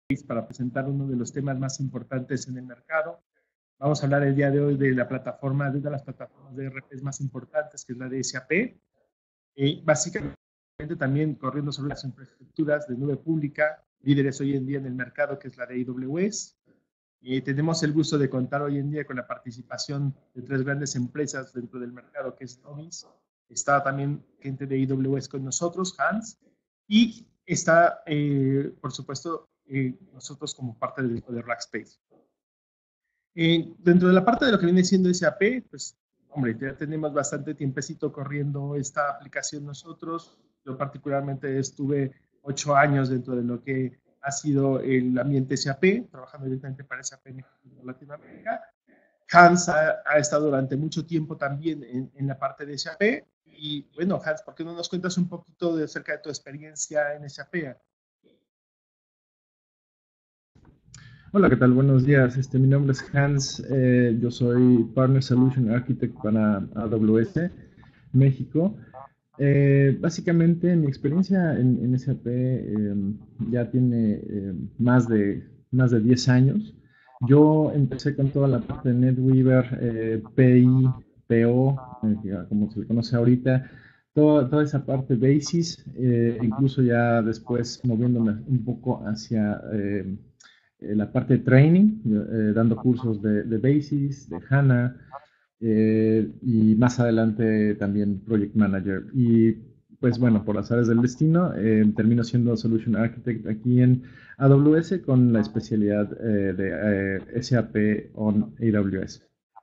para presentar uno de los temas más importantes en el mercado. Vamos a hablar el día de hoy de la plataforma, de una de las plataformas de ERPs más importantes, que es la de SAP. Básicamente también corriendo sobre las infraestructuras de nube pública, líderes hoy en día en el mercado, que es la de AWS. Tenemos el gusto de contar hoy en día con la participación de 3 grandes empresas dentro del mercado, que es Nomis. Está también gente de AWS con nosotros, Hans, y está, por supuesto, nosotros como parte del equipo de Rackspace. Dentro de la parte de lo que viene siendo SAP, pues, hombre, ya tenemos bastante tiempecito corriendo esta aplicación nosotros. Yo particularmente estuve 8 años dentro de lo que ha sido el ambiente SAP, trabajando directamente para SAP en Latinoamérica. Hans ha estado durante mucho tiempo también en la parte de SAP. Y bueno, Hans, ¿por qué no nos cuentas un poquito acerca de tu experiencia en SAP? Hola, ¿qué tal? Buenos días. Mi nombre es Hans. Yo soy Partner Solution Architect para AWS México. Básicamente, mi experiencia en SAP ya tiene más de 10 años. Yo empecé con toda la parte de NetWeaver, PI, PO, como se le conoce ahorita, toda esa parte Basis, incluso ya después moviéndome un poco hacia la parte de training, dando cursos de Basis, de HANA, y más adelante también Project Manager. Y pues bueno, por las áreas del destino, termino siendo Solution Architect aquí en AWS con la especialidad de SAP on AWS.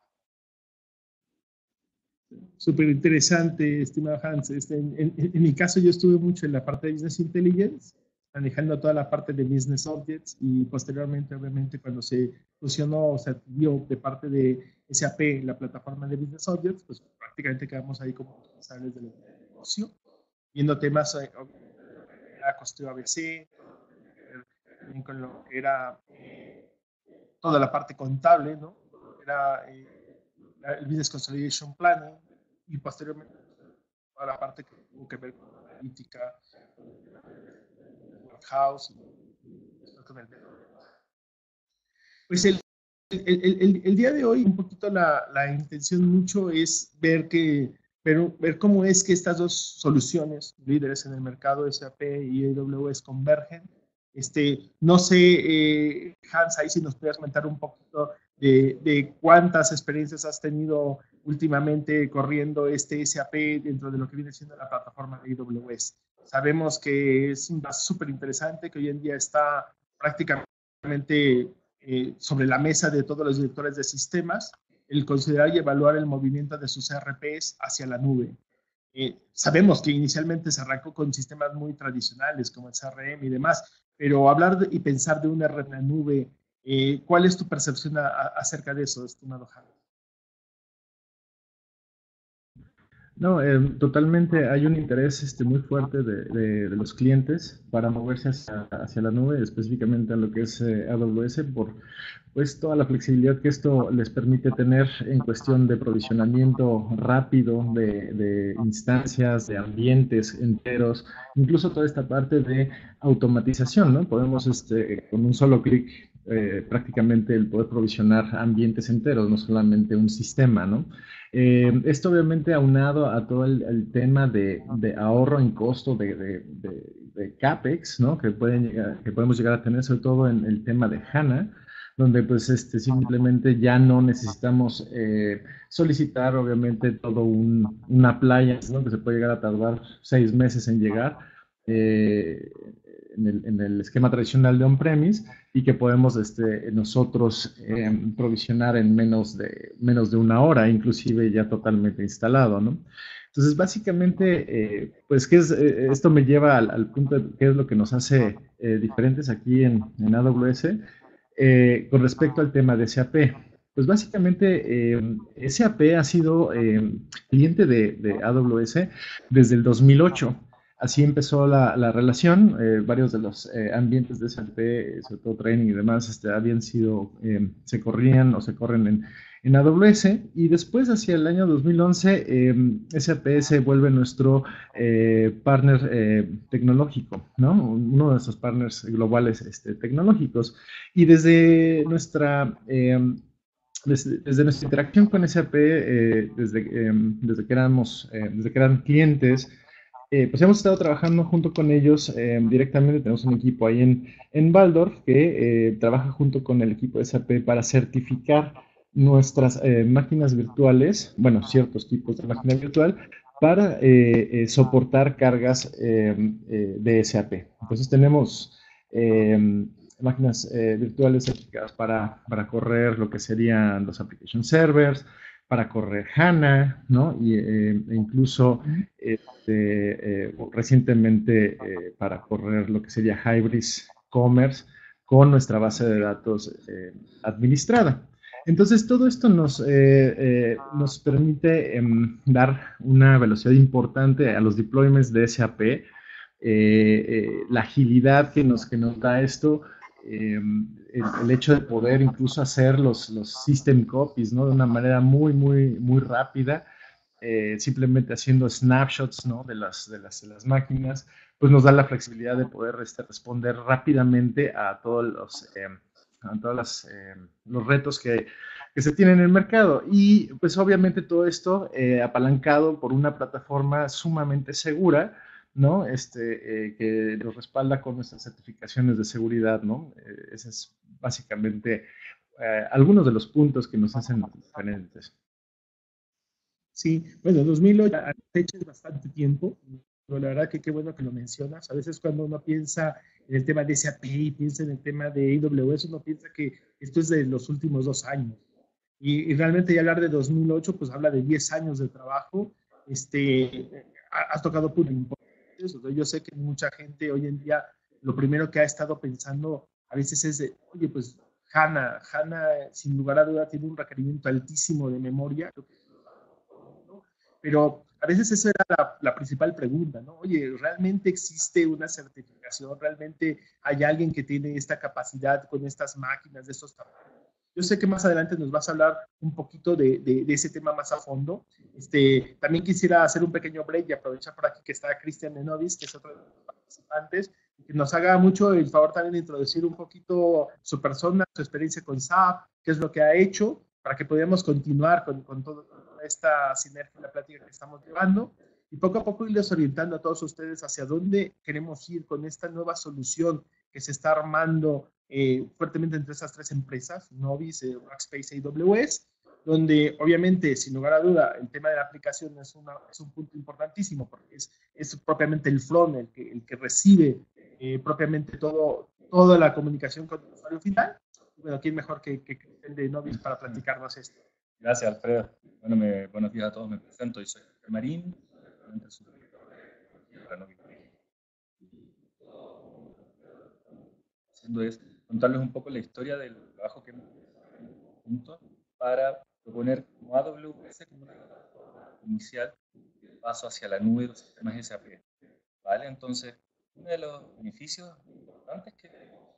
Súper interesante, estimado Hans. En mi caso, yo estuve mucho en la parte de Business Intelligence, manejando toda la parte de Business Objects y posteriormente, obviamente, cuando se fusionó o se adquirió de parte de SAP la plataforma de Business Objects, pues prácticamente quedamos ahí como responsables del negocio, viendo temas, era costeo ABC, también con lo que era toda la parte contable, ¿no? Era el Business Consolidation Planning y posteriormente toda la parte que tuvo que ver con la política, Warehouse, con el pues el día de hoy un poquito la intención mucho es ver cómo es que estas dos soluciones líderes en el mercado SAP y AWS convergen. No sé, Hans, ahí si nos puedes comentar un poquito de cuántas experiencias has tenido últimamente corriendo SAP dentro de lo que viene siendo la plataforma de AWS. Sabemos que es súper interesante, que hoy en día está prácticamente sobre la mesa de todos los directores de sistemas, el considerar y evaluar el movimiento de sus ERPs hacia la nube. Sabemos que inicialmente se arrancó con sistemas muy tradicionales como el CRM y demás, pero hablar y pensar de una red en la nube, ¿cuál es tu percepción acerca de eso, estimado Javier? No, totalmente hay un interés muy fuerte de los clientes para moverse hacia la nube, específicamente a lo que es AWS, por pues toda la flexibilidad que esto les permite tener en cuestión de provisionamiento rápido de instancias, de ambientes enteros, incluso toda esta parte de automatización, ¿no? Podemos con un solo clic prácticamente el poder provisionar ambientes enteros, no solamente un sistema, ¿no? Esto obviamente aunado a todo el tema de ahorro en costo de CAPEX, ¿no? Que podemos llegar a tener, sobre todo en el tema de HANA, donde pues simplemente ya no necesitamos solicitar obviamente todo una playa, ¿no? Que se puede llegar a tardar 6 meses en llegar en el esquema tradicional de on-premise y que podemos nosotros provisionar en menos de una hora, inclusive ya totalmente instalado, ¿no? Entonces, básicamente, pues, esto me lleva al punto de qué es lo que nos hace diferentes aquí en AWS con respecto al tema de SAP. Pues básicamente SAP ha sido cliente de AWS desde el 2008. Así empezó la relación. Varios de los ambientes de SAP, sobre todo training y demás, habían sido, se corrían o se corren en AWS, y después hacia el año 2011 SAP se vuelve nuestro partner tecnológico, ¿no? Uno de nuestros partners globales tecnológicos. Y desde nuestra interacción con SAP, desde que eran clientes, pues hemos estado trabajando junto con ellos directamente. Tenemos un equipo ahí en Waldorf que trabaja junto con el equipo de SAP para certificar nuestras máquinas virtuales, bueno, ciertos tipos de máquina virtual, para soportar cargas de SAP. Entonces tenemos máquinas virtuales certificadas para correr lo que serían los application servers, para correr HANA, ¿no? E incluso recientemente para correr lo que sería Hybris Commerce con nuestra base de datos administrada. Entonces, todo esto nos permite dar una velocidad importante a los deployments de SAP, la agilidad que nos da esto, el hecho de poder incluso hacer los system copies, ¿no? De una manera muy, muy, muy rápida, simplemente haciendo snapshots, ¿no? de las máquinas, pues nos da la flexibilidad de poder responder rápidamente a todos los retos que se tienen en el mercado. Y pues obviamente todo esto apalancado por una plataforma sumamente segura, ¿no? Que nos respalda con nuestras certificaciones de seguridad, ¿no? Ese es básicamente algunos de los puntos que nos hacen diferentes. Sí, bueno, 2008 a la fecha es bastante tiempo, pero la verdad que qué bueno que lo mencionas. A veces cuando uno piensa en el tema de SAP y piensa en el tema de AWS, uno piensa que esto es de los últimos 2 años. Y realmente ya hablar de 2008, pues habla de 10 años de trabajo. Has tocado puntos importantes. O sea, yo sé que mucha gente hoy en día lo primero que ha estado pensando a veces es de, oye, pues HANA sin lugar a duda tiene un requerimiento altísimo de memoria, pero a veces esa era la principal pregunta, ¿no? Oye, ¿realmente existe una certificación? ¿Realmente hay alguien que tiene esta capacidad con estas máquinas de estos tamaños? Yo sé que más adelante nos vas a hablar un poquito de ese tema más a fondo. También quisiera hacer un pequeño break y aprovechar por aquí que está Cristian Lenovis, que es otro de los participantes, y que nos haga mucho el favor también de introducir un poquito su persona, su experiencia con SAP, qué es lo que ha hecho, para que podamos continuar con toda esta sinergia y la plática que estamos llevando, y poco a poco irles orientando a todos ustedes hacia dónde queremos ir con esta nueva solución que se está armando fuertemente entre esas tres empresas, Novis, Rackspace e AWS, donde obviamente, sin lugar a duda, el tema de la aplicación es un punto importantísimo, porque es propiamente el front el que recibe propiamente toda la comunicación con el usuario final. Bueno, ¿quién mejor que el de Novis para platicarnos esto? Gracias, Alfredo. Bueno, buenos días a todos. Me presento. Yo soy Jorge Marín, para Novis. Haciendo es contarles un poco la historia del trabajo que hemos hecho juntos para proponer como AWS como una inicial el paso hacia la nube de los sistemas SAP. ¿Vale? Entonces, uno de los beneficios importantes que tenemos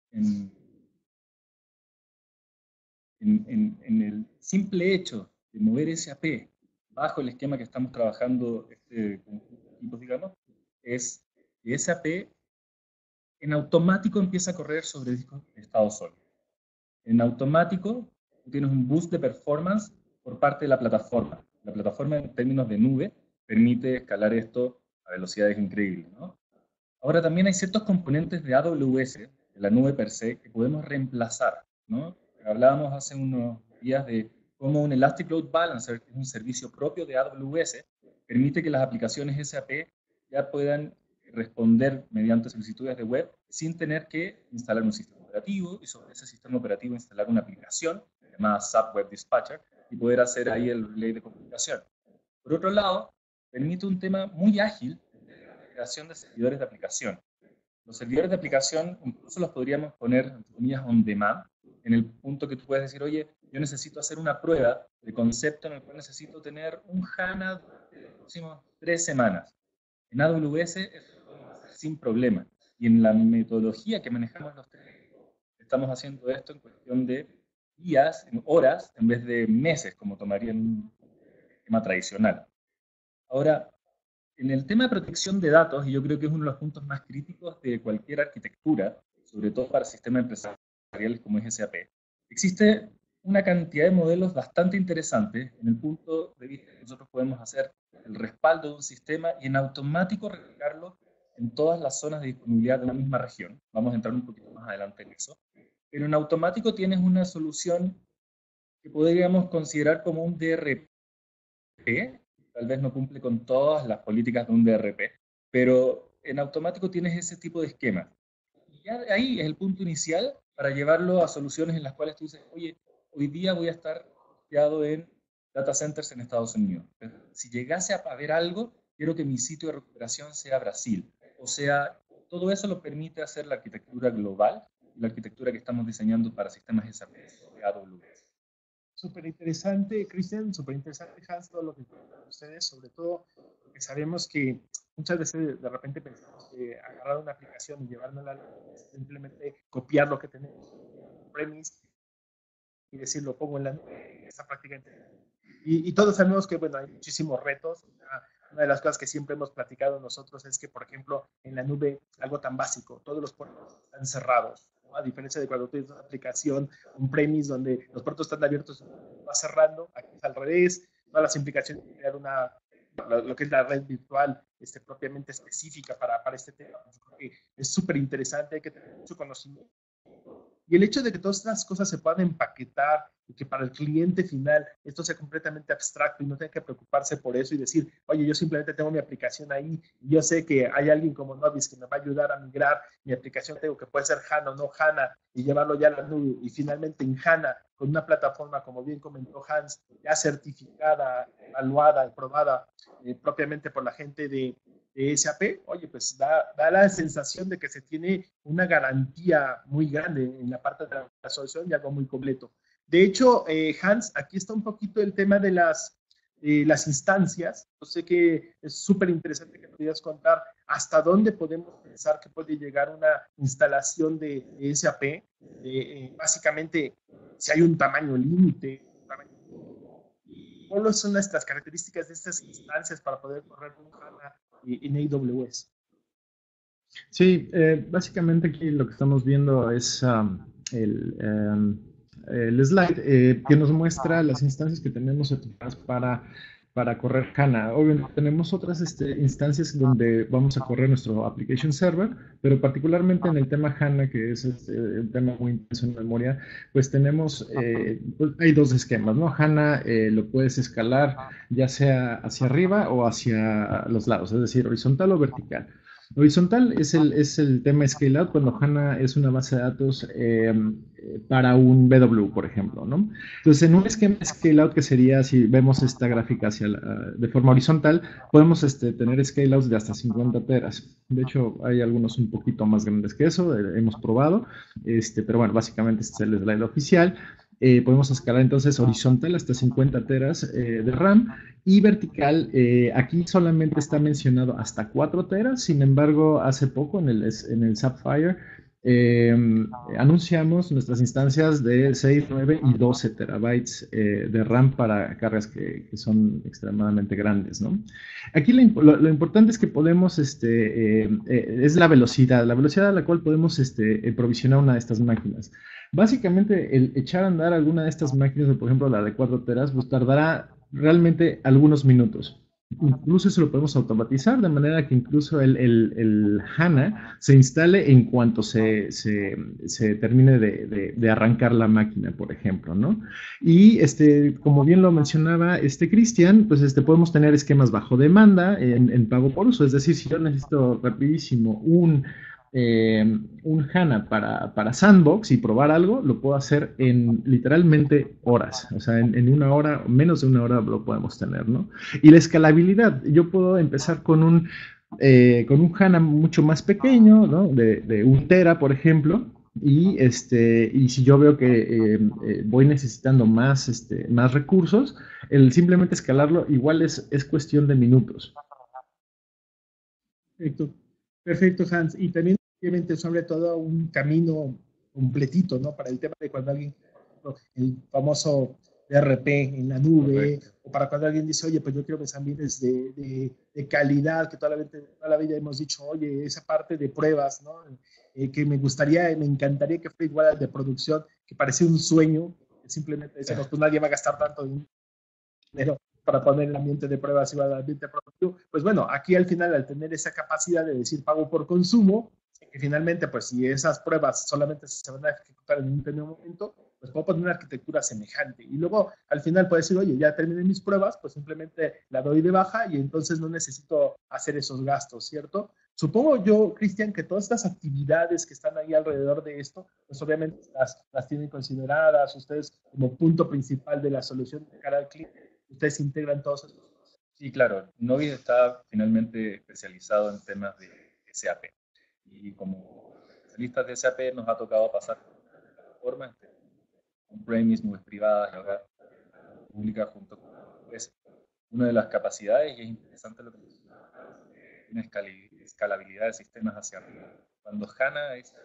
en el simple hecho de mover SAP bajo el esquema que estamos trabajando conjunto de equipos, digamos, es que SAP en automático empieza a correr sobre discos de estado sólido. En automático, tú tienes un boost de performance por parte de la plataforma. La plataforma, en términos de nube, permite escalar esto a velocidades increíbles, ¿no? Ahora también hay ciertos componentes de AWS, de la nube per se, que podemos reemplazar, ¿no? Hablábamos hace unos días de cómo un Elastic Load Balancer, que es un servicio propio de AWS, permite que las aplicaciones SAP ya puedan responder mediante solicitudes de web sin tener que instalar un sistema operativo y sobre ese sistema operativo instalar una aplicación llamada SAP Web Dispatcher y poder hacer ahí el relay de comunicación. Por otro lado, permite un tema muy ágil de creación de servidores de aplicación. Los servidores de aplicación incluso los podríamos poner, entre comillas, on demand, en el punto que tú puedes decir, oye, yo necesito hacer una prueba de concepto en el cual necesito tener un HANA de las próximas 3 semanas. En AWS eso lo podemos hacer sin problema. Y en la metodología que manejamos los técnicos, estamos haciendo esto en cuestión de días, en horas, en vez de meses, como tomaría en un esquema tradicional. Ahora, en el tema de protección de datos, y yo creo que es uno de los puntos más críticos de cualquier arquitectura, sobre todo para sistemas empresariales como es SAP, existe una cantidad de modelos bastante interesantes en el punto de vista que nosotros podemos hacer el respaldo de un sistema y en automático replicarlo en todas las zonas de disponibilidad de una misma región. Vamos a entrar un poquito más adelante en eso. Pero en automático tienes una solución que podríamos considerar como un DRP. Tal vez no cumple con todas las políticas de un DRP, pero en automático tienes ese tipo de esquema. Y ya de ahí es el punto inicial para llevarlo a soluciones en las cuales tú dices, oye, hoy día voy a estar hosteado en data centers en Estados Unidos. Pero si llegase a haber algo, quiero que mi sitio de recuperación sea Brasil. O sea, todo eso lo permite hacer la arquitectura global, la arquitectura que estamos diseñando para sistemas SAP de AWS. Súper interesante, Cristian, súper interesante, Hans, todo lo que cuentan ustedes, sobre todo porque sabemos que muchas veces de repente pensamos que agarrar una aplicación y llevárnosla, simplemente copiar lo que tenemos en premise y decir lo pongo en la nube, está prácticamente. Y todos sabemos que, bueno, hay muchísimos retos. Una de las cosas que siempre hemos platicado nosotros es que, por ejemplo, en la nube, algo tan básico, todos los puertos están cerrados, ¿no? A diferencia de cuando tienes una aplicación, un premise donde los puertos están abiertos, va cerrando, aquí es al revés, todas las implicaciones de crear lo que es la red virtual propiamente específica para este tema. Yo creo que es súper interesante, hay que tener mucho conocimiento. Y el hecho de que todas estas cosas se puedan empaquetar y que para el cliente final esto sea completamente abstracto y no tenga que preocuparse por eso y decir, oye, yo simplemente tengo mi aplicación ahí y yo sé que hay alguien como Novis que me va a ayudar a migrar mi aplicación, tengo que puede ser HANA o no HANA y llevarlo ya a la nube y finalmente en HANA con una plataforma, como bien comentó Hans, ya certificada, evaluada, aprobada propiamente por la gente de SAP, oye, pues da la sensación de que se tiene una garantía muy grande en la parte de la solución y algo muy completo. De hecho, Hans, aquí está un poquito el tema de las instancias. Yo sé que es súper interesante que podías contar hasta dónde podemos pensar que puede llegar una instalación de SAP. Básicamente, si hay un tamaño límite, ¿cuáles son las características de estas instancias para poder correr un HANA en AWS? Sí, básicamente aquí lo que estamos viendo es el slide que nos muestra las instancias que tenemos etiquetadas para correr HANA. Obviamente tenemos otras instancias donde vamos a correr nuestro application server, pero particularmente en el tema HANA, que es un tema muy intenso en memoria, pues tenemos, pues hay dos esquemas, ¿no? HANA lo puedes escalar ya sea hacia arriba o hacia los lados, es decir, horizontal o vertical. Horizontal es el tema scale out cuando HANA es una base de datos para un BW, por ejemplo, ¿no? Entonces, en un esquema scale out que sería, si vemos esta gráfica de forma horizontal, podemos tener scale outs de hasta 50 teras. De hecho, hay algunos un poquito más grandes que eso, hemos probado, pero bueno, básicamente este es el slide oficial. Podemos escalar entonces horizontal hasta 50 teras de RAM y vertical, aquí solamente está mencionado hasta 4 teras, sin embargo, hace poco en el Sapphire anunciamos nuestras instancias de 6, 9 y 12 terabytes de RAM para cargas que son extremadamente grandes, ¿no? Aquí lo importante es que podemos, es la velocidad a la cual podemos provisionar una de estas máquinas. Básicamente, el echar a andar alguna de estas máquinas, por ejemplo la de 4 teras, pues tardará realmente algunos minutos. Incluso eso lo podemos automatizar de manera que incluso el HANA se instale en cuanto se termine de arrancar la máquina, por ejemplo, ¿no? Y como bien lo mencionaba Cristian, pues podemos tener esquemas bajo demanda en pago por uso. Es decir, si yo necesito rapidísimo un HANA para Sandbox y probar algo, lo puedo hacer en literalmente horas. O sea, en una hora, menos de una hora lo podemos tener, ¿no? Y la escalabilidad, yo puedo empezar con un HANA mucho más pequeño, ¿no? De 1 tera, por ejemplo. Y si yo veo que voy necesitando más recursos, el simplemente escalarlo igual es cuestión de minutos. Perfecto, perfecto, Hans. Y también, obviamente, sobre todo un camino completito, ¿no? Para el tema de cuando alguien el famoso ERP en la nube, Correcto. o para cuando alguien dice, oye, pues yo quiero mis ambientes de calidad, que toda la vida hemos dicho, oye, esa parte de pruebas, ¿no? Que me encantaría que fuera igual al de producción, que parecía un sueño, que simplemente decimos, pues nadie va a gastar tanto dinero para poner el ambiente de pruebas igual al ambiente productivo. Pues bueno, aquí al final, al tener esa capacidad de decir pago por consumo, que finalmente, pues si esas pruebas solamente se van a ejecutar en un determinado momento, pues puedo poner una arquitectura semejante. Y luego, al final, puedo decir, oye, ya terminé mis pruebas, pues simplemente la doy de baja y entonces no necesito hacer esos gastos, ¿cierto? Supongo yo, Cristian, que todas estas actividades que están ahí alrededor de esto, pues obviamente las tienen consideradas, ustedes como punto principal de la solución de cara al cliente, ustedes integran todos estos. Sí, claro. Novis está finalmente especializado en temas de SAP. Y como especialistas de SAP nos ha tocado pasar por plataformas, on-premise, nubes privadas y ahora pública junto con AWS. Una de las capacidades, y es interesante lo que mencionaba, una escalabilidad de sistemas hacia arriba. Cuando HANA es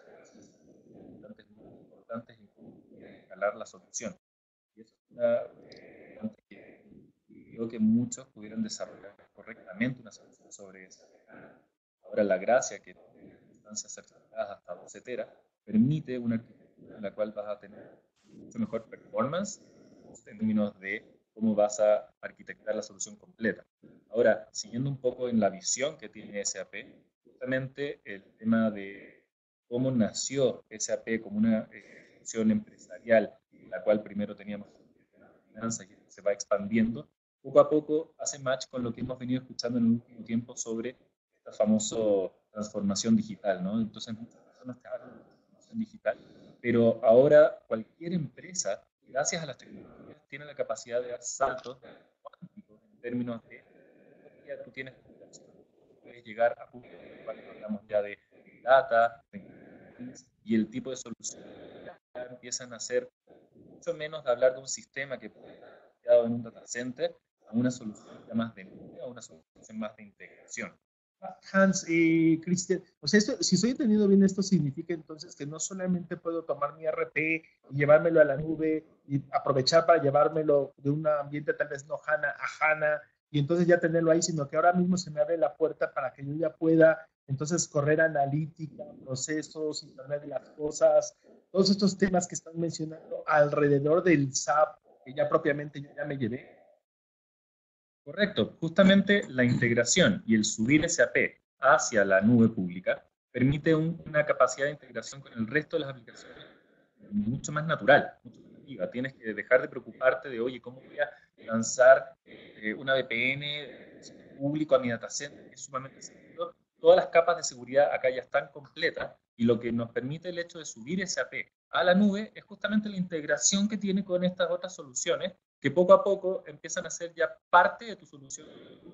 importante escalar la solución. Y eso es una que creo que muchos pudieran desarrollar correctamente una solución sobre eso. Ahora, la gracia que instancias certificadas hasta 12 teras permite una arquitectura en la cual vas a tener mucho mejor performance en términos de cómo vas a arquitectar la solución completa. Ahora, siguiendo un poco en la visión que tiene SAP, justamente el tema de cómo nació SAP como una institución empresarial, la cual primero teníamos finanzas y se va expandiendo, poco a poco hace match con lo que hemos venido escuchando en el último tiempo sobre esta famosa transformación digital, ¿no? Entonces, muchas personas te hablan de transformación digital, pero ahora cualquier empresa, gracias a las tecnologías, tiene la capacidad de dar saltos cuánticos en términos de, ya tú tienes, puedes llegar a puntos en los cuales hablamos ya de data, y el tipo de soluciones ya empiezan a ser mucho menos de hablar de un sistema que puede estar creado en un data center a una solución ya más de nube, a una solución más de integración. Hans y Cristian, o sea, esto, si estoy entendiendo bien, esto significa entonces que no solamente puedo tomar mi RP y llevármelo a la nube y aprovechar para llevármelo de un ambiente tal vez no HANA a HANA y entonces ya tenerlo ahí, sino que ahora mismo se me abre la puerta para que yo ya pueda entonces correr analítica, procesos, Internet de las cosas, todos estos temas que están mencionando alrededor del SAP que ya propiamente yo ya me llevé. Correcto, justamente la integración y el subir SAP hacia la nube pública permite una capacidad de integración con el resto de las aplicaciones mucho más natural, mucho más nativa. Tienes que dejar de preocuparte de, oye, ¿cómo voy a lanzar una VPN público a mi datacenter? Que es sumamente seguro. Todas las capas de seguridad acá ya están completas y lo que nos permite el hecho de subir SAP a la nube es justamente la integración que tiene con estas otras soluciones que poco a poco empiezan a ser ya parte de tu solución,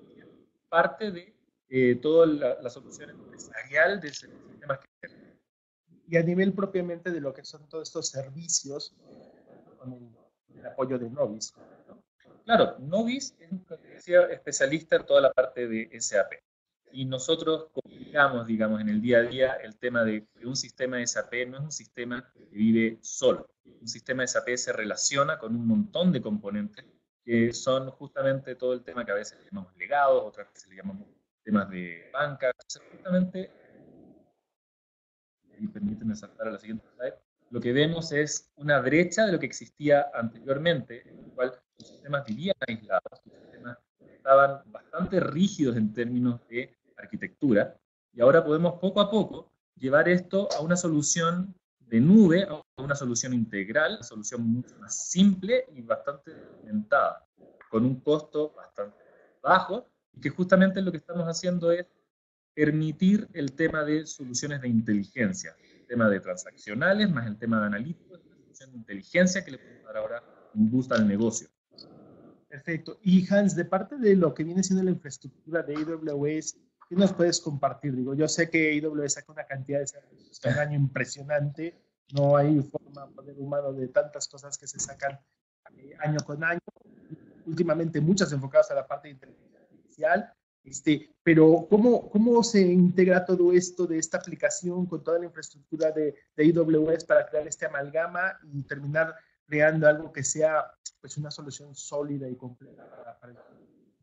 parte de toda la solución empresarial de sistemas que... Y a nivel propiamente de lo que son todos estos servicios con el apoyo de Novis, ¿no? Claro, Novis es un especialista en toda la parte de SAP. Y nosotros complicamos, digamos, en el día a día el tema de que un sistema de SAP no es un sistema que vive solo. Un sistema de SAP se relaciona con un montón de componentes que son justamente todo el tema que a veces le llamamos legados, otras veces le llamamos temas de banca. Entonces, justamente, y permítanme saltar a la siguiente slide, lo que vemos es una brecha de lo que existía anteriormente, en el cual los sistemas vivían aislados, los sistemas estaban bastante rígidos en términos de arquitectura, y ahora podemos poco a poco llevar esto a una solución de nube, a una solución integral, una solución mucho más simple y bastante segmentada, con un costo bastante bajo, y que justamente lo que estamos haciendo es permitir el tema de soluciones de inteligencia, el tema de transaccionales, más el tema de analíticos, la solución de inteligencia que le podemos dar ahora un boost al negocio. Perfecto. Y Hans, de parte de lo que viene siendo la infraestructura de AWS, ¿qué nos puedes compartir? Digo, yo sé que AWS saca una cantidad de servicios cada año impresionante, no hay forma, poder humano de tantas cosas que se sacan año con año, últimamente muchas enfocadas a la parte de inteligencia artificial, pero ¿cómo se integra todo esto de esta aplicación con toda la infraestructura de AWS para crear este amalgama y terminar creando algo que sea pues una solución sólida y completa para el cliente?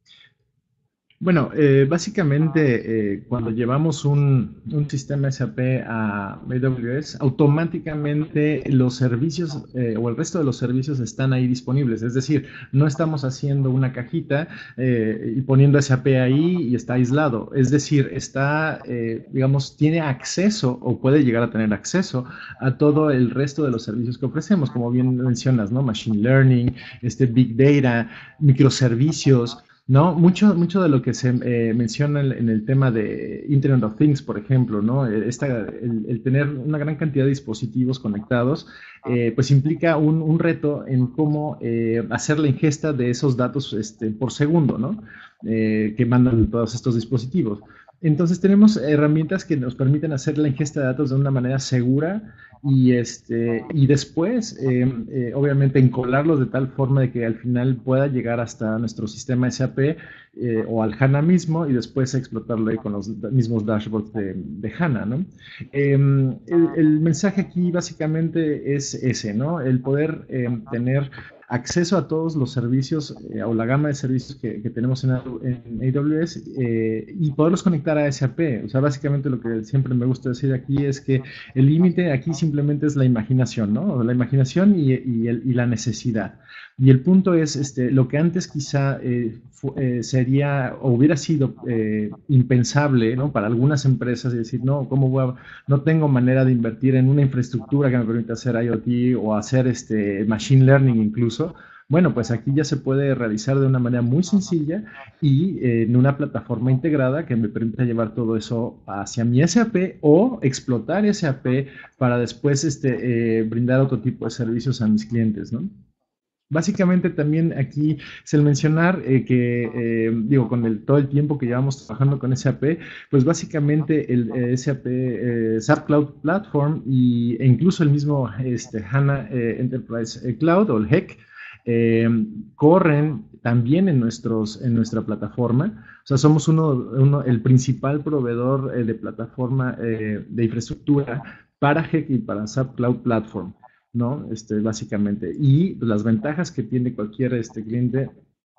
Bueno, básicamente cuando llevamos un sistema SAP a AWS, automáticamente los servicios o el resto de los servicios están ahí disponibles. Es decir, no estamos haciendo una cajita y poniendo SAP ahí y está aislado. Es decir, está, digamos, tiene acceso o puede llegar a tener acceso a todo el resto de los servicios que ofrecemos, como bien mencionas, ¿no? Machine Learning, Big Data, microservicios. ¿No? Mucho de lo que se menciona en el tema de Internet of Things, por ejemplo, ¿no? El tener una gran cantidad de dispositivos conectados, pues implica un reto en cómo hacer la ingesta de esos datos por segundo, ¿no? Que mandan todos estos dispositivos. Entonces tenemos herramientas que nos permiten hacer la ingesta de datos de una manera segura y después, obviamente, encolarlos de tal forma de que al final pueda llegar hasta nuestro sistema SAP o al HANA mismo y después explotarlo ahí con los mismos dashboards de HANA, ¿no? El mensaje aquí básicamente es ese, ¿no? El poder tener acceso a todos los servicios o la gama de servicios que tenemos en AWS y poderlos conectar a SAP. O sea, básicamente lo que siempre me gusta decir aquí es que el límite aquí simplemente es la imaginación, ¿no? La imaginación y la necesidad. Y el punto es, lo que antes quizá sería o hubiera sido impensable, ¿no? Para algunas empresas y decir, no, no tengo manera de invertir en una infraestructura que me permita hacer IoT o hacer Machine Learning incluso. Bueno, pues aquí ya se puede realizar de una manera muy sencilla y en una plataforma integrada que me permita llevar todo eso hacia mi SAP o explotar SAP para después brindar otro tipo de servicios a mis clientes, ¿no? Básicamente también aquí es el mencionar digo, con todo el tiempo que llevamos trabajando con SAP, pues básicamente el SAP, SAP Cloud Platform e incluso el mismo HANA Enterprise Cloud o el HEC, corren también en nuestra plataforma. O sea, somos el principal proveedor de plataforma de infraestructura para HEC y para SAP Cloud Platform, ¿no? Básicamente. Y las ventajas que tiene cualquier cliente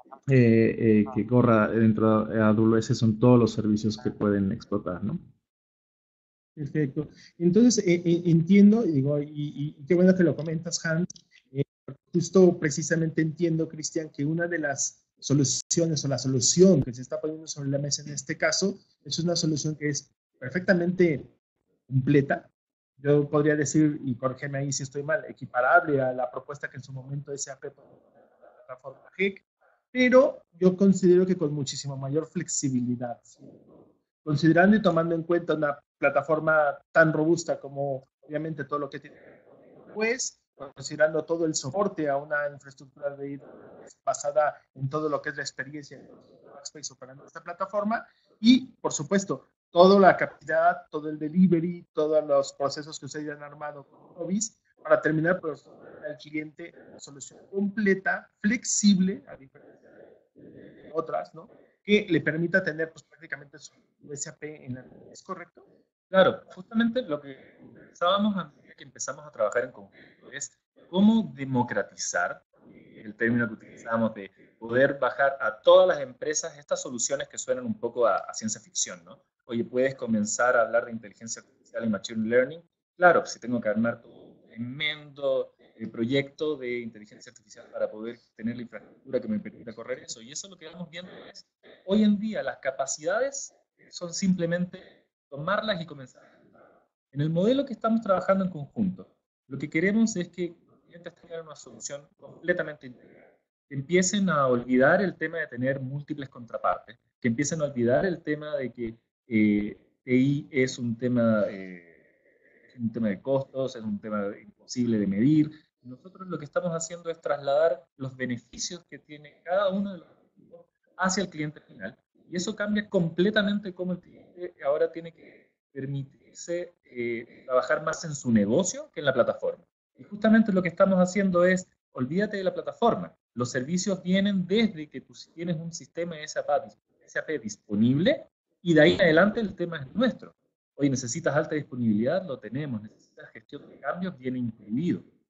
que corra dentro de AWS son todos los servicios que pueden explotar, ¿no? Perfecto. Entonces, entiendo, digo, y qué bueno que lo comentas, Hans. Justo precisamente entiendo, Cristian, que una de las soluciones o la solución que se está poniendo sobre la mesa en este caso es una solución que es perfectamente completa. Yo podría decir, y corrígeme ahí si estoy mal, equiparable a la propuesta que en su momento SAP la plataforma HIC, pero yo considero que con muchísima mayor flexibilidad, ¿sí? Considerando y tomando en cuenta una plataforma tan robusta como obviamente todo lo que tiene, pues considerando todo el soporte a una infraestructura de basada en todo lo que es la experiencia de Workspace operando esta plataforma y, por supuesto, toda la capacidad, todo el delivery, todos los procesos que ustedes han armado con Obis para terminar pues, al cliente una solución completa, flexible, a diferencia de otras, ¿no? Que le permita tener pues, prácticamente su SAP en la nube. ¿Es correcto? Claro, justamente lo que pensábamos a medida que empezamos a trabajar en conjunto es cómo democratizar el término que utilizamos de poder bajar a todas las empresas estas soluciones que suenan un poco a ciencia ficción, ¿no? Oye, puedes comenzar a hablar de inteligencia artificial y machine learning. Claro, si tengo que armar todo un tremendo proyecto de inteligencia artificial para poder tener la infraestructura que me permita correr eso. Y eso lo que vamos viendo es, hoy en día las capacidades son simplemente tomarlas y comenzar. En el modelo que estamos trabajando en conjunto, lo que queremos es que los clientes tengan una solución completamente integrada, que empiecen a olvidar el tema de tener múltiples contrapartes, que empiecen a olvidar el tema de que TI es un tema de costos, es un tema imposible de medir. Nosotros lo que estamos haciendo es trasladar los beneficios que tiene cada uno de los equipos hacia el cliente final. Y eso cambia completamente cómo el cliente ahora tiene que permitirse trabajar más en su negocio que en la plataforma. Y justamente lo que estamos haciendo es, olvídate de la plataforma. Los servicios vienen desde que tú tienes un sistema de SAP disponible y de ahí en adelante el tema es nuestro. Oye, necesitas alta disponibilidad, lo tenemos. Necesitas gestión de cambios, viene incluido.